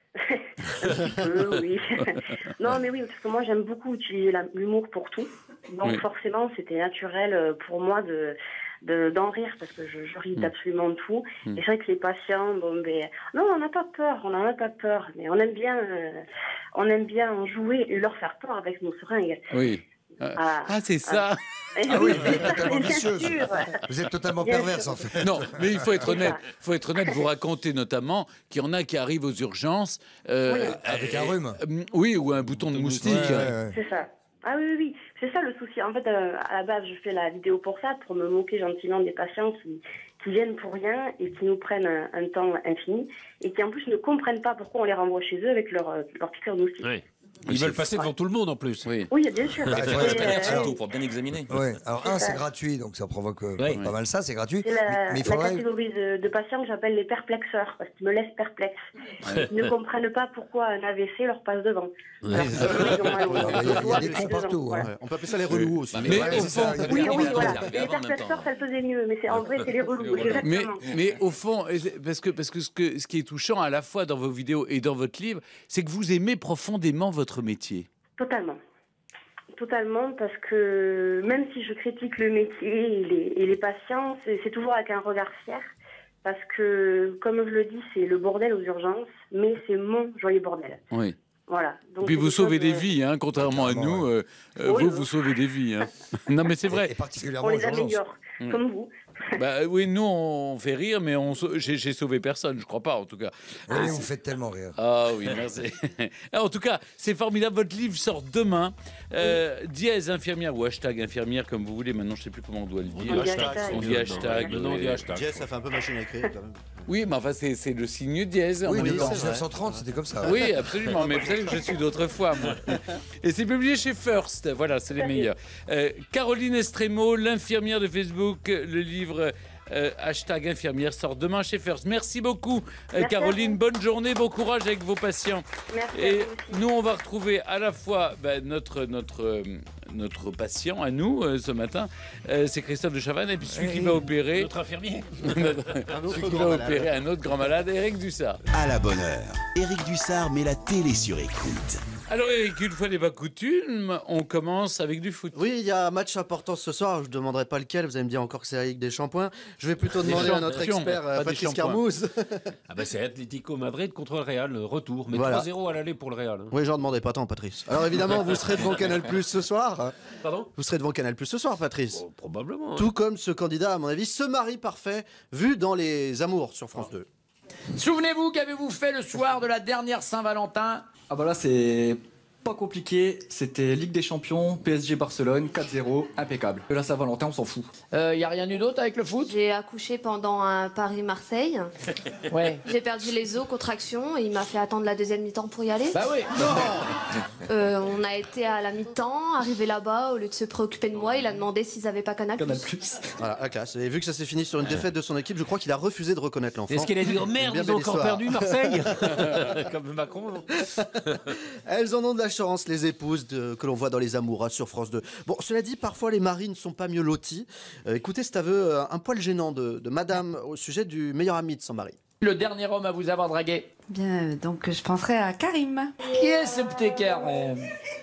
Un petit peu, oui. Non, mais oui, parce que moi, j'aime beaucoup utiliser la- l'humour pour tout. Donc, Oui. forcément, c'était naturel euh, pour moi de de- d'en rire, parce que je, je ris Mm. d'absolument tout. Mm. Et c'est vrai que les patients, bon, ben, non, on n'a pas peur, on n'en a pas peur, mais on aime bien, euh, on aime bien en jouer et leur faire peur avec nos seringues. Oui. Ah, Ah, c'est ça. Ah oui, vous êtes c'est totalement bien vicieuse. sûr. Vous êtes totalement Bien perverse sûr. en fait. Non, mais il faut être C'est honnête. ça. faut être honnête. Vous racontez notamment qu'il y en a qui arrivent aux urgences. euh, Oui. Avec un rhume. euh, oui, ou un bouton de moustique. Ouais, ouais. C'est ça. Ah oui, oui, oui. C'est ça le souci. En fait, euh, à la base, je fais la vidéo pour ça, pour me moquer gentiment des patients qui, qui viennent pour rien et qui nous prennent un, un temps infini et qui en plus ne comprennent pas pourquoi on les renvoie chez eux avec leur, euh, leur piqûre de moustique. Ouais. Ils veulent passer devant tout le monde en plus. Oui. Oui, bien sûr. Bah, il faudrait Et, se Pas euh, l'air surtout pour bien examiner. Ouais. Alors C'est un, ça. c'est gratuit, donc ça provoque euh, Ouais. pas mal ça, c'est gratuit. c'est Mais, la, mais il la faudrait. catégorie de, de patients que j'appelle les perplexeurs, parce qu'ils me laissent perplexe. Ils ne comprennent pas pourquoi un A V C leur passe devant. Alors que eux, ils ont mal au- Alors, il y a- il y a des depuis cons deux ans. partout, hein. Voilà. Ouais, on peut appeler ça les relous aussi. Bah, Mais Ouais, au c'est ça, fond, il y a des Oui, cons oui, partout. voilà. Arriver Les avant en même perplexeurs, temps. ça le faisait mieux, mais c'est en vrai, c'est les relous. Mais, Exactement. mais au fond, et c'est- parce que, parce que, ce que ce qui est touchant à la fois dans vos vidéos et dans votre livre, c'est que vous aimez profondément votre métier. Totalement. Totalement, parce que même si je critique le métier et les, et les patients, c'est c'est toujours avec un regard fier. Parce que, comme je le dis, c'est le bordel aux urgences, mais c'est mon joyeux bordel. Oui. Voilà. Et Donc, puis c'est vous quelque sauvez chose, des euh, vies, hein, contrairement à Carrément, nous. euh, euh, Oui, vous, oui. vous sauvez des vies. hein. Non, mais c'est Et vrai. particulièrement On aux les urgences. améliore, Mm. comme vous. Bah, oui, nous, on fait rire, mais on sau- j'ai j'ai sauvé personne, je crois pas, en tout cas. Oui, vous faites tellement rire. Ah oui, merci. En tout cas, c'est formidable. Votre livre sort demain. Euh, dièse infirmière ou hashtag infirmière, comme vous voulez. Maintenant, je ne sais plus comment on doit le On dire. dit hashtag, hashtag. On dit hashtag. Maintenant, on dit oui. hashtag. Jess, ça fait un peu machine à écrire quand même. Oui, mais enfin, c'est c'est le signe dièse. en Oui, même depuis temps. c'est mille neuf cent trente, c'était comme ça. Oui, absolument. Mais vous savez que je suis d'autrefois, moi. Et c'est publié chez First. Voilà, c'est les meilleurs. Euh, Caroline Estremo, l'infirmière de Facebook, le livre euh, hashtag infirmière sort demain chez First. Merci beaucoup, euh, Merci à Caroline. vous. Bonne journée, bon courage avec vos patients. Merci à Et vous aussi. nous, on va retrouver à la fois ben, notre, notre, euh, notre patient à nous euh, ce matin. Euh, c'est Christophe de Chavannes. Et puis celui qui Oui. va opérer, Notre infirmier. Un autre celui qui grand va malade. opérer un autre grand malade, Eric Dussard. À la bonne heure, Éric Dussard met la télé sur écoute. Alors Eric, une fois n'est pas coutume, on commence avec du foot. Oui, il y a un match important ce soir. Je ne demanderai pas lequel. Vous allez me dire encore que c'est avec des shampoings. Je vais plutôt demander à notre expert, pas des Patrice shampoings. Carmouze. Ah bah c'est Atlético Madrid contre le Real, le retour. Mais Voilà. trois zéro à l'aller pour le Real. hein. Oui, j'en demandais pas tant, Patrice. Alors évidemment, vous serez devant Canal+ ce soir. Pardon Vous serez devant Canal+ ce soir, Patrice. Oh, Probablement. Tout comme ce candidat, à mon avis, ce mari parfait, vu dans Les Amours sur France deux. Souvenez-vous, qu'avez-vous fait le soir de la dernière Saint-Valentin? Ah bah là c'est pas compliqué, c'était Ligue des Champions, P S G Barcelone, quatre zéro, impeccable. Et là Saint-Valentin on s'en fout. Il euh, y a rien eu d'autre avec le foot? J'ai accouché pendant un Paris-Marseille. Ouais. J'ai perdu les os, contraction, et il m'a fait attendre la deuxième mi-temps pour y aller. Bah oui. Non. Euh, on a été à la mi-temps, arrivé là-bas, au lieu de se préoccuper de moi, il a demandé s'ils avaient pas Canal+. Canal+. Voilà, la classe. Et vu que ça s'est fini sur une défaite de son équipe, je crois qu'il a refusé de reconnaître l'enfant. Est-ce qu'elle a dit oh, merde, Bien ils belle ont encore histoire. perdu Marseille comme Macron. Elles en ont de la chance, les épouses de- que l'on voit dans Les Amours sur France deux. Bon, cela dit, parfois les maris ne sont pas mieux lotis. Euh, écoutez cet aveu euh, un poil gênant de, de madame au sujet du meilleur ami de son mari. Le dernier homme à vous avoir dragué? Bien, donc je penserais à Karim. Qui est ce petit Karim?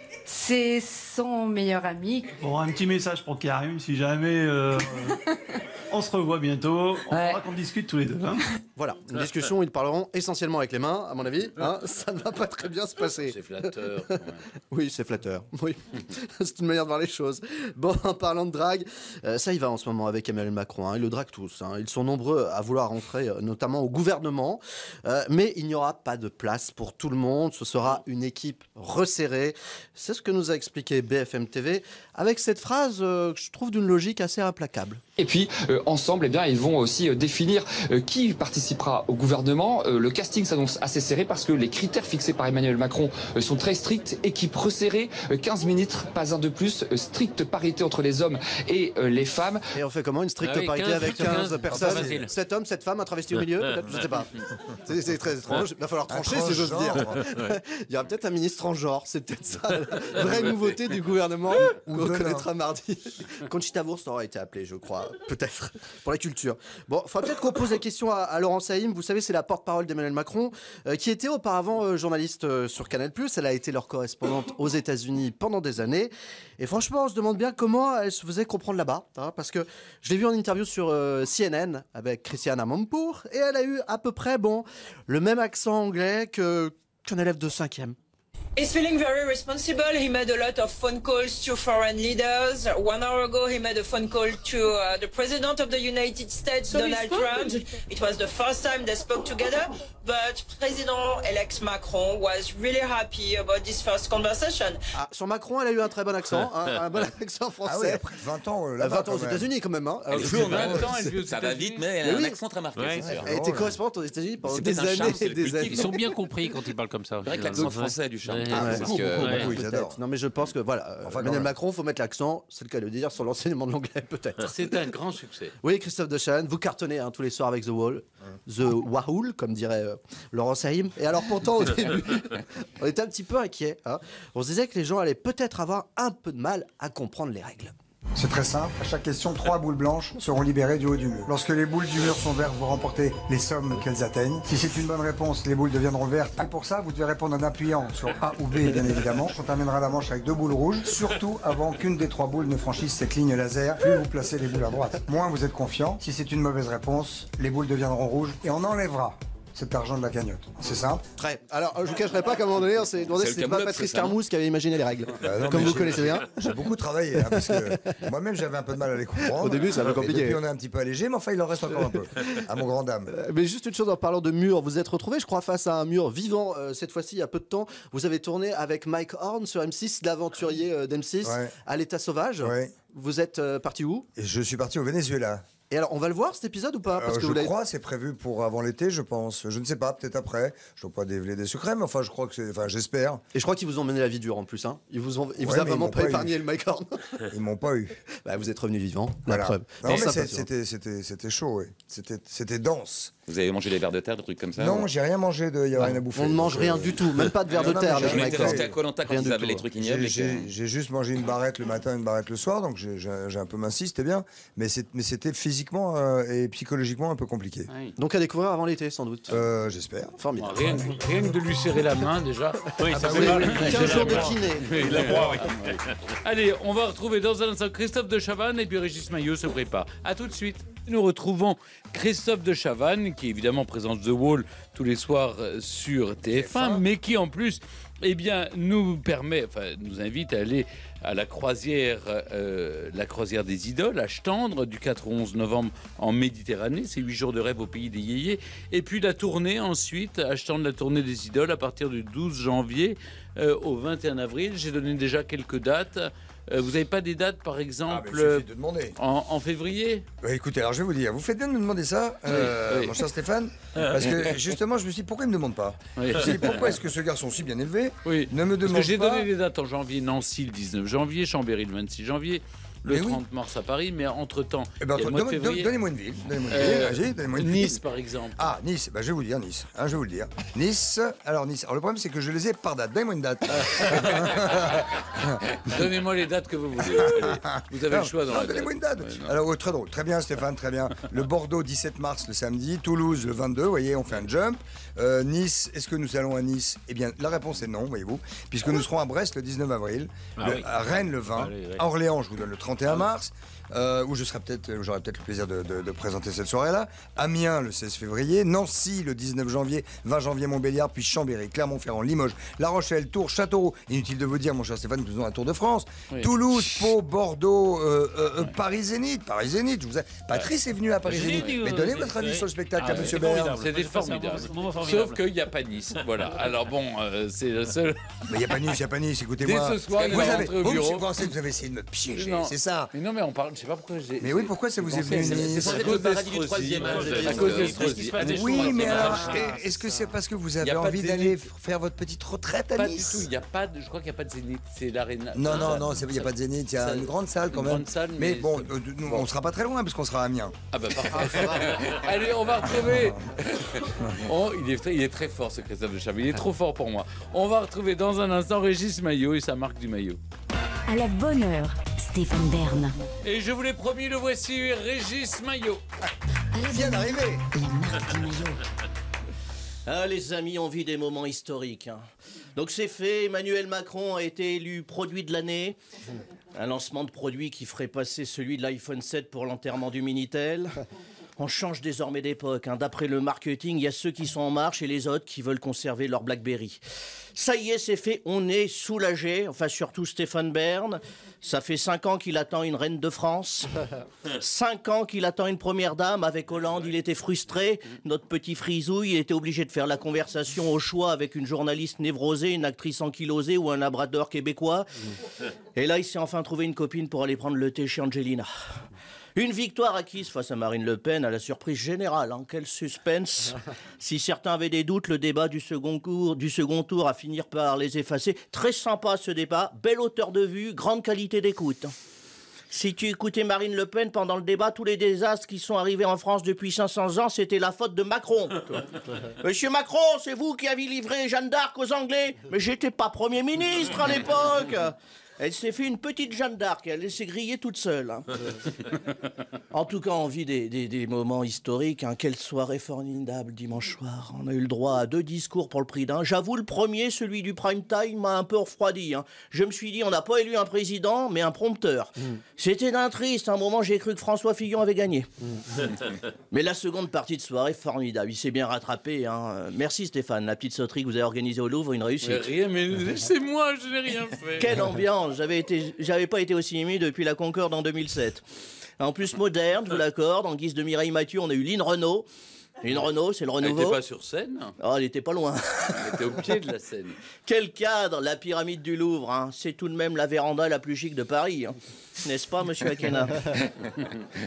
C'est son meilleur ami. Bon, un petit message pour Karim, si jamais euh, on se revoit bientôt, on Ouais. faudra qu'on discute tous les deux. hein. Voilà, une discussion où ils parleront essentiellement avec les mains, à mon avis. Hein, ça ne va pas très bien se passer. C'est flatteur. quand même. Oui, c'est flatteur. Oui, c'est une manière de voir les choses. Bon, en parlant de drague, euh, ça y va en ce moment avec Emmanuel Macron. Hein, ils le draguent tous. Hein. Ils sont nombreux à vouloir rentrer, euh, notamment au gouvernement. Euh, mais il n'y aura pas de place pour tout le monde. Ce sera une équipe resserrée. C'est ce que nous a expliqué B F M T V avec cette phrase euh, que je trouve d'une logique assez implacable. Et puis, euh, ensemble, eh bien, ils vont aussi euh, définir euh, qui participera au gouvernement. Euh, le casting s'annonce assez serré parce que les critères fixés par Emmanuel Macron euh, sont très stricts. Équipe resserrée, euh, quinze ministres, pas un de plus, euh, stricte parité entre les hommes et euh, les femmes. Et on fait comment une stricte Ah oui, parité quinze, avec quinze, quinze personnes, pas facile. sept hommes, sept femmes, un travesti au milieu, peut-être, je sais pas. C'est c'est très étrange. Il va falloir trancher, si j'ose dire. Il y aura peut-être un ministre transgenre, c'est peut-être ça la vraie nouveauté du gouvernement Ou qu'on demain. connaîtra mardi. Conchita Wurst aura été appelée, je crois, peut-être, pour la culture. Bon, faudra peut-être qu'on pose la question à, à Laurence Haïm. Vous savez, c'est la porte-parole d'Emmanuel Macron, euh, qui était auparavant euh, journaliste euh, sur Canal+. Elle a été leur correspondante aux États-Unis pendant des années. Et franchement, on se demande bien comment elle se faisait comprendre là-bas. Hein, parce que je l'ai vu en interview sur euh, C N N avec Christiane Amanpour. Et elle a eu à peu près, bon, le même accent anglais que qu'un élève de cinquième. He's feeling very responsible. He made a lot of phone calls to foreign leaders. One hour ago, he made a phone call to uh, the President of the United States, So Donald they spoke? Trump. It was the first time they spoke together, but President-elect Macron was really happy about this first conversation. Ah, sur Macron, elle a eu un très bon accent, hein, un bon accent français. Ah oui, après vingt ans, euh, là-bas, vingt ans aux quand même. États-Unis quand même. Hein. Elle est Alors, fluente, c'est hein. vingt ans, C'est- elle vit aux ça va États-Unis. vite, mais elle a Mais un oui. accent très marqué, Ouais. c'est sûr. Elle était correspondante aux États-Unis pendant C'est des peut-être un années charme, et c'est le des culture. années. Ils sont bien compris quand ils parlent comme ça. C'est vrai que l'accent français a du charme. Ouais. Ah ouais. Parce Beaucoup, que- beaucoup, Ouais. beaucoup, ils Peut-être. adorent. Non mais je pense que voilà, euh, Enfin, quand Emmanuel même. Macron, faut mettre l'accent, c'est le cas de le dire, sur l'enseignement de l'anglais peut-être. C'est un grand succès. Oui, Christophe de Chavannes, vous cartonnez hein, tous les soirs avec The Wall, The Wahoul, comme dirait euh, Laurence Haïm. Et alors pourtant au début, on était un petit peu inquiets. Hein. On se disait que les gens allaient peut-être avoir un peu de mal à comprendre les règles. C'est très simple, à chaque question, trois boules blanches seront libérées du haut du mur. Lorsque les boules du mur sont vertes, vous remportez les sommes qu'elles atteignent. Si c'est une bonne réponse, les boules deviendront vertes. Et pour ça, vous devez répondre en appuyant sur A ou B, bien évidemment. On terminera la manche avec deux boules rouges, surtout avant qu'une des trois boules ne franchisse cette ligne laser. Plus vous placez les boules à droite, moins vous êtes confiant. Si c'est une mauvaise réponse, les boules deviendront rouges et on enlèvera cet argent de la cagnotte. C'est simple. Très. Alors, je vous cacherai pas qu'à un moment donné, on s'est demandé C'est si le c'était pas Camelot, Patrice c'est ça, non Carmouze qui avait imaginé les règles. Bah non, Comme mais vous j'ai- connaissez bien. J'ai beaucoup travaillé, hein, parce que moi-même j'avais un peu de mal à les comprendre. Au début, c'est un peu Et compliqué. depuis, on est un petit peu allégé, mais enfin, il en reste encore un peu. À mon grand dame. Euh, Mais juste une chose en parlant de mur, vous êtes retrouvé, je crois, face à un mur vivant euh, cette fois-ci il y a peu de temps. Vous avez tourné avec Mike Horn sur M six, l'aventurier euh, d'M six, Ouais. à l'état sauvage. Vous êtes euh, parti où? Et je suis parti au Venezuela. Et alors, on va le voir cet épisode ou pas? Parce Euh, que je vous l'avez- crois, c'est prévu pour avant l'été, je pense. Je ne sais pas, peut-être après. Je ne dois pas dévoiler des secrets, mais enfin, je crois que c'est. Enfin, j'espère. Et je crois qu'ils vous ont mené la vie dure en plus. Hein. Ils vous ont, ils vous Ouais, a mais vraiment m'ont pas pas épargné eu. le Mike Horn. Ils m'ont pas eu. Bah, vous êtes revenu vivant, la Voilà. preuve. Non, mais C'est c'est- sympathique. c'était, c'était, c'était chaud, oui. C'était, c'était dense. Vous avez mangé des vers de terre, des trucs comme ça? Non, j'ai rien mangé de. Il n'y a rien à bouffer. On ne mange rien du tout, même pas de verre de terre. Je m'étais resté à Koh-Lanta quand ils avaient les trucs ignobles. J'ai juste mangé une barrette le matin, une barrette le soir, donc j'ai un peu minci, c'était bien. Mais c'était physiquement euh, et psychologiquement un peu compliqué. Oui. Donc à découvrir avant l'été, sans doute. Euh, J'espère. Formidable. Rien, rien que de lui serrer la main déjà. Oui, ah ça bah fait oui, mal. quinze jours de kiné. Oui, la broie, oui. Allez, on va retrouver dans un instant Christophe de Chavannes et puis Régis Maillot se prépare. A tout de suite. Nous retrouvons Christophe de Chavannes, qui évidemment présente The Wall tous les soirs sur T F un, mais qui en plus, eh bien, nous permet, enfin, nous invite à aller à la croisière, euh, la croisière des idoles, à Stendre, du quatre au onze novembre en Méditerranée. C'est huit jours de rêve au pays des yéyés. Et puis la tournée ensuite, à Stendre, la tournée des idoles, à partir du douze janvier euh, au vingt et un avril. J'ai donné déjà quelques dates. Euh, vous n'avez pas des dates, par exemple, ah, il suffit de demander. En, en février? Ouais, écoutez, alors je vais vous dire, vous faites bien de me demander ça, euh, oui, oui. mon cher Stéphane, parce que justement, je me suis dit, pourquoi il ne me demande pas? Oui. Je me suis dit, pourquoi est-ce que ce garçon si bien élevé oui. ne me demande Parce que j'ai pas... donné les dates en janvier, Nancy le dix-neuf janvier, Chambéry le vingt-six janvier, le mais trente oui. mars à Paris, mais entre-temps, eh ben, il y a le mois de don, février. Donnez-moi une ville. Donnez une Euh, ville. Donnez une Nice, ville. par exemple. Ah, Nice, ben, je vais vous dire Nice. Hein, je vais vous le dire. Nice, alors Nice. Alors le problème, c'est que je les ai par date. Donnez-moi une date. Donnez-moi les dates que vous voulez. Allez, vous avez non, le choix dans non, la donnez-moi une date. Ouais, alors, oh, très drôle. Très bien, Stéphane, très bien. Le Bordeaux, dix-sept mars, le samedi. Toulouse, le vingt-deux. Vous voyez, on fait un jump. Euh, nice, est-ce que nous allons à Nice? Eh bien, la réponse est non, voyez-vous. Puisque nous serons à Brest le dix-neuf avril. Ah le, oui. À Rennes, le vingt. Allez, ouais. À Orléans, je vous donne le trente et un mars. Euh, où je serai peut-être, j'aurai peut-être le plaisir de, de, de présenter cette soirée-là. Amiens le seize février, Nancy le dix-neuf janvier, vingt janvier Montbéliard, puis Chambéry, Clermont-Ferrand, Limoges, La Rochelle, Tours, Châteauroux. Inutile de vous dire, mon cher Stéphane, que nous avons un Tour de France. Oui. Toulouse, Pau, Bordeaux, euh, euh, euh, Paris Zénith, Paris Zénith. Je vous ai... Patrice est venu à Paris J'ai Zénith. dit, Mais euh, donnez c'est- votre avis ouais. sur le spectacle Ah, à ouais, Monsieur c'est Bern. formidable. C'était J'ai passé un formidable. moment- moment Sauf formidable. qu'il n'y a pas Nice. Voilà. Alors bon, euh, c'est le seul. Mais il n'y a pas Nice, il n'y a pas Nice, écoutez-moi. Dès ce soir, il vous, va avez, rentrer au vous, bureau. vous pensez que vous avez essayé de me piéger, Non. c'est ça. Mais non, mais on parle. Je sais pas pourquoi j'ai. Mais oui, pourquoi ça vous est pensé- venu c'est- Nice c'est C'est à peut-être cause le paradis du d'Estrosi. troisième âge. À cause Qu'est-ce qui se d'Estrosi. passe des Oui, choses mais dans alors, la marche. est-ce que c'est parce que vous y a avez pas de envie Zénith. d'aller faire votre petite retraite à Pas du Nice? tout. Il n'y a pas de. Je crois qu'il n'y a pas de Zénith. C'est l'arène. Non, non, non, il n'y a pas de Zénith, il y a ça- une grande salle quand une même. grande salle, mais mais bon, c'est- euh, nous, on sera pas très loin parce qu'on sera à Amiens. Ah bah parfait. Allez, on va retrouver. Oh, il, est très, il est très fort ce Christophe de Chavannes. Il est trop fort pour moi. On va retrouver dans un instant Régis Maillot et sa marque du maillot. À la bonne heure, Stéphane Bern. Et je vous l'ai promis, le voici, Régis Maillot. Vient d'arriver. La marque du maillot. Ah, les amis, on vit des moments historiques. hein. Donc c'est fait, Emmanuel Macron a été élu produit de l'année. Un lancement de produit qui ferait passer celui de l'iPhone sept pour l'enterrement du Minitel. On change désormais d'époque. hein. D'après le marketing, il y a ceux qui sont en marche et les autres qui veulent conserver leur BlackBerry. Ça y est, c'est fait, on est soulagé. Enfin, surtout Stéphane Bern. Ça fait cinq ans qu'il attend une reine de France. Cinq ans qu'il attend une première dame. Avec Hollande, il était frustré. Notre petit frisouille, il était obligé de faire la conversation au choix avec une journaliste névrosée, une actrice ankylosée ou un labrador québécois. Et là, il s'est enfin trouvé une copine pour aller prendre le thé chez Angelina. Une victoire acquise face à Marine Le Pen à la surprise générale. hein. Quel suspense. Si certains avaient des doutes, le débat du second, cours, du second tour a fini par les effacer. Très sympa ce débat, belle hauteur de vue, grande qualité d'écoute. Si tu écoutais Marine Le Pen pendant le débat, tous les désastres qui sont arrivés en France depuis cinq cents ans, c'était la faute de Macron. Monsieur Macron, c'est vous qui avez livré Jeanne d'Arc aux Anglais. Mais j'étais pas Premier ministre à l'époque. Elle s'est fait une petite Jeanne d'Arc, elle s'est grillée toute seule. hein. En tout cas, on vit des, des- des moments historiques. hein. Quelle soirée formidable dimanche soir. On a eu le droit à deux discours pour le prix d'un. J'avoue, le premier, celui du prime time, m'a un peu refroidi. hein. Je me suis dit, on n'a pas élu un président, mais un prompteur. C'était d'un triste. À un moment, j'ai cru que François Fillon avait gagné. Mais la seconde partie de soirée, formidable. Il s'est bien rattrapé. hein. Merci Stéphane, la petite sauterie que vous avez organisée au Louvre, une réussite. Mais rien, mais c'est moi, je n'ai rien fait. Quelle ambiance. J'avais été, j'avais pas été aussi ému depuis la Concorde en deux mille sept. En plus moderne, je vous l'accorde, en guise de Mireille Mathieu, on a eu Lynn Renault. Lynn Renault, c'est le Elle renouveau. n'était pas sur scène. Oh, elle était pas loin. Elle était au pied de la scène. Quel cadre, la pyramide du Louvre. hein. C'est tout de même la véranda la plus chic de Paris. hein. N'est-ce pas, monsieur Akena?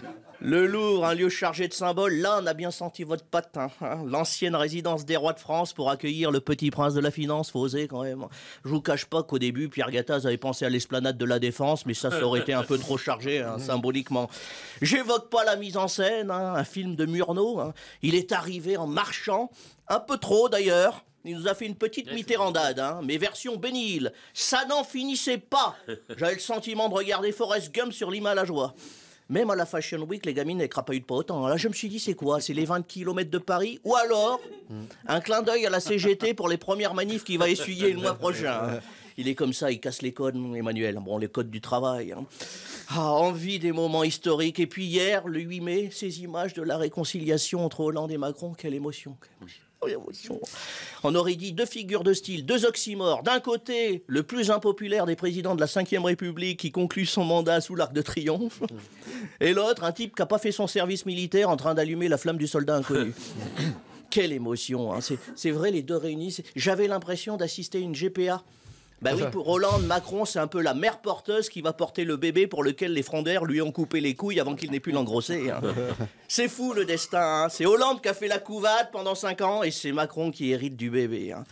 Le Louvre, un lieu chargé de symboles, là on a bien senti votre patte. Hein, hein. L'ancienne résidence des rois de France pour accueillir le petit prince de la finance, faut oser quand même. Je vous cache pas qu'au début, Pierre Gattaz avait pensé à l'esplanade de la Défense, mais ça, ça aurait été un peu trop chargé, hein, symboliquement. J'évoque pas la mise en scène, hein, un film de Murnau. Hein. Il est arrivé en marchant, un peu trop d'ailleurs. Il nous a fait une petite mitterrandade, hein, mais version bénile. Ça n'en finissait pas. J'avais le sentiment de regarder Forrest Gump sur l'Hima la joie. Même à la Fashion Week, les gamines, elles crapahutent pas autant. Là, je me suis dit, c'est quoi? C'est les vingt kilomètres de Paris? Ou alors, un clin d'œil à la C G T pour les premières manifs qu'il va essuyer le mois prochain. Il est comme ça, il casse les codes, Emmanuel. Bon, les codes du travail. Hein. Ah, envie des moments historiques. Et puis hier, le huit mai, ces images de la réconciliation entre Hollande et Macron. Quelle émotion. Quelle émotion. On aurait dit deux figures de style, deux oxymores. D'un côté, le plus impopulaire des présidents de la cinquième République qui conclut son mandat sous l'Arc de Triomphe. Et l'autre, un type qui n'a pas fait son service militaire en train d'allumer la flamme du soldat inconnu. Quelle émotion. Hein. C'est vrai, les deux réunis. J'avais l'impression d'assister à une G P A. Bah oui, pour Hollande, Macron, c'est un peu la mère porteuse qui va porter le bébé pour lequel les frondeurs lui ont coupé les couilles avant qu'il n'ait pu l'engrosser. Hein. C'est fou le destin. Hein. C'est Hollande qui a fait la couvade pendant cinq ans et c'est Macron qui hérite du bébé. Hein.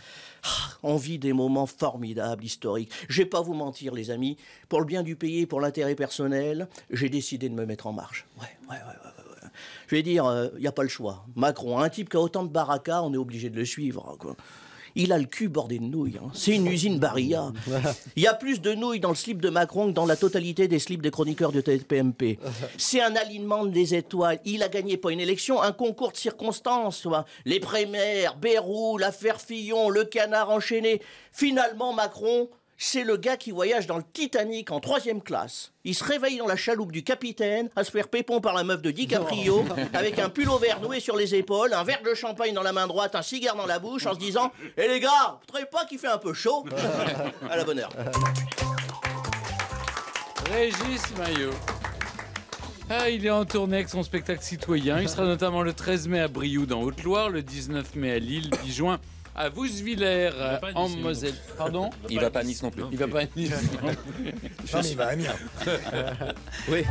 On vit des moments formidables, historiques. Je vais pas vous mentir, les amis. Pour le bien du pays et pour l'intérêt personnel, j'ai décidé de me mettre en marche. Ouais, ouais, ouais, ouais. ouais. Je vais dire, il euh, n'y a pas le choix. Macron, un type qui a autant de baraka, on est obligé de le suivre, quoi. Il a le cul bordé de nouilles. Hein. C'est une usine Barilla. Il y a plus de nouilles dans le slip de Macron que dans la totalité des slips des chroniqueurs de T P M P. C'est un alignement des étoiles. Il a gagné pas une élection, un concours de circonstances. Soit. Les primaires, Bérou, l'affaire Fillon, le canard enchaîné. Finalement, Macron, c'est le gars qui voyage dans le Titanic en troisième classe. Il se réveille dans la chaloupe du capitaine, à se faire pépon par la meuf de DiCaprio, avec un pull au vert noué sur les épaules, un verre de champagne dans la main droite, un cigare dans la bouche, en se disant « Eh les gars, vous trouvez pas qu'il fait un peu chaud ?» À la bonne heure. Régis Maillot. Ah, il est en tournée avec son spectacle citoyen. Il sera notamment le treize mai à Brioude, en Haute-Loire, le dix-neuf mai à Lille, dix juin à Vousvillers, en Moselle. Pardon? Il va pas à Nice non plus. Il va pas à Nice non plus. Non, mais il va à Amiens. Oui.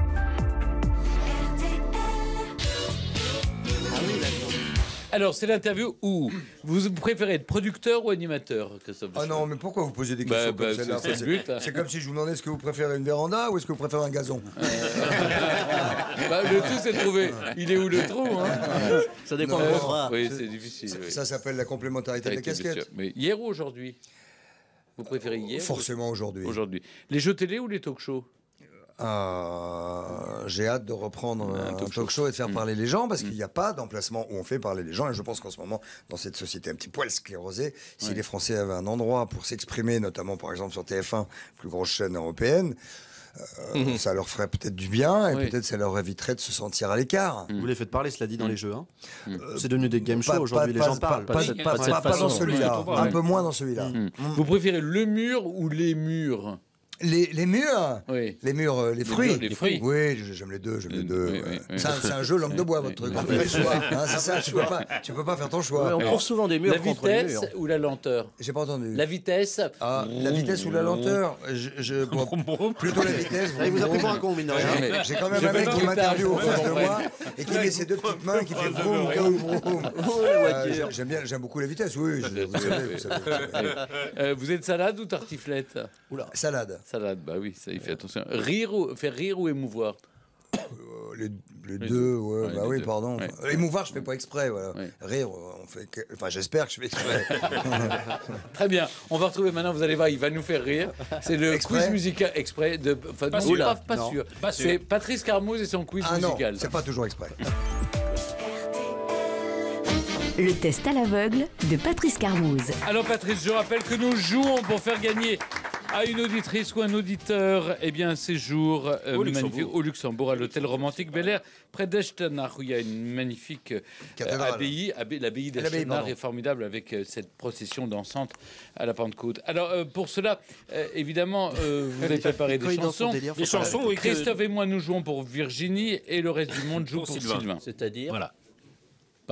Alors, c'est l'interview où vous préférez être producteur ou animateur, Christophe? Ah non, mais pourquoi vous posez des questions bah, comme bah, celle-là? c'est le but, hein. C'est comme si je vous demandais est-ce que vous préférez une véranda ou est-ce que vous préférez un gazon? Bah, le tout, c'est de trouver. Il est où le trou, hein? Ça dépend Non, de votre. Oui, c'est difficile. Ça, oui. ça s'appelle la complémentarité de la Avec les casquette. vestiaires. Mais hier ou aujourd'hui? Vous préférez hier? Forcément aujourd'hui. Aujourd'hui. Les jeux télé ou les talk-shows? Euh, j'ai hâte de reprendre un, un talk, talk show et de faire mmh. parler les gens parce mmh. qu'il n'y a pas d'emplacement où on fait parler les gens et je pense qu'en ce moment dans cette société un petit poil sclérosée, si ouais. les Français avaient un endroit pour s'exprimer, notamment par exemple sur T F un, plus grosse chaîne européenne, euh, mmh. ça leur ferait peut-être du bien et oui. peut-être ça leur éviterait de se sentir à l'écart. Vous les faites parler, cela dit, dans mmh. les jeux. Hein. Mmh. C'est devenu des game shows aujourd'hui, les gens pas, parlent. Pas, pas, pas, pas, pas, pas dans celui-là, un peu moins dans celui-là. Mmh. Vous préférez le mur ou les murs? Les, les murs oui. Les murs, euh, les, les fruits. Murs, les fruits. Oui, j'aime les deux, j'aime les deux. Oui, oui, oui. C'est un jeu langue de bois, votre truc. On fait le choix. Hein, c'est ça, tu peux pas, tu peux pas faire ton choix. Oui, on trouve souvent des murs la contre les murs. La vitesse ou la lenteur? J'ai pas entendu. La vitesse. Ah, la vitesse ou la lenteur je, je, bon, plutôt la vitesse. Il vous a pris pour un con, mine de rien. J'ai quand même un mec qui m'interviewe en face de moi et qui met ses deux petites mains qui fait vroom, vroom, vroom. J'aime bien, j'aime beaucoup la vitesse, oui. Vous savez, vous savez. Vous êtes salade ou tartiflette? Salade. Salade, bah oui, ça, il fait attention. Rire ou faire rire ou émouvoir? euh, les, les, les deux, deux, ouais, ouais bah oui, deux. Pardon. Ouais. Émouvoir, je fais pas exprès, voilà. Ouais. Rire, on fait, que... enfin, j'espère que je fais exprès. Très bien. On va retrouver maintenant. Vous allez voir, il va nous faire rire. C'est le exprès quiz musical exprès de. Enfin, pas, sûr. Pas, pas sûr. Pas sûr. C'est Patrice Carmouze et son quiz ah musical. Non, c'est pas toujours exprès. Le test à l'aveugle de Patrice Carmouze. Alors Patrice, je rappelle que nous jouons pour faire gagner à une auditrice ou un auditeur eh bien, un séjour euh, au, Luxembourg. magnifique au Luxembourg, à l'hôtel romantique Bel Air, près d'Echternach, où il y a une magnifique euh, abbaye. Abbaye. L'abbaye d'Echternach est formidable avec euh, cette procession dansante à la Pentecôte. Alors euh, pour cela, euh, évidemment, euh, vous avez préparé des chansons. Délire, des chansons oui, Christophe que... et moi, nous jouons pour Virginie et le reste du monde joue pour, pour Sylvain. Sylvain. C'est-à-dire voilà.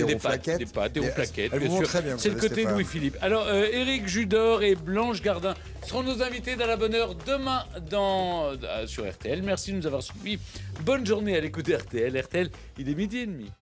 C'est des pâtes, rouflaquettes. des pâtes, des Et rouflaquettes, elles bien vous vont sûr. très bien, vous C'est le savez, côté Stéphane. Louis-Philippe. Alors, euh, Éric Judor et Blanche Gardin seront nos invités dans la bonne heure demain dans, euh, sur R T L. Merci de nous avoir suivis. Bonne journée à l'écoute de R T L. R T L, il est midi et demi.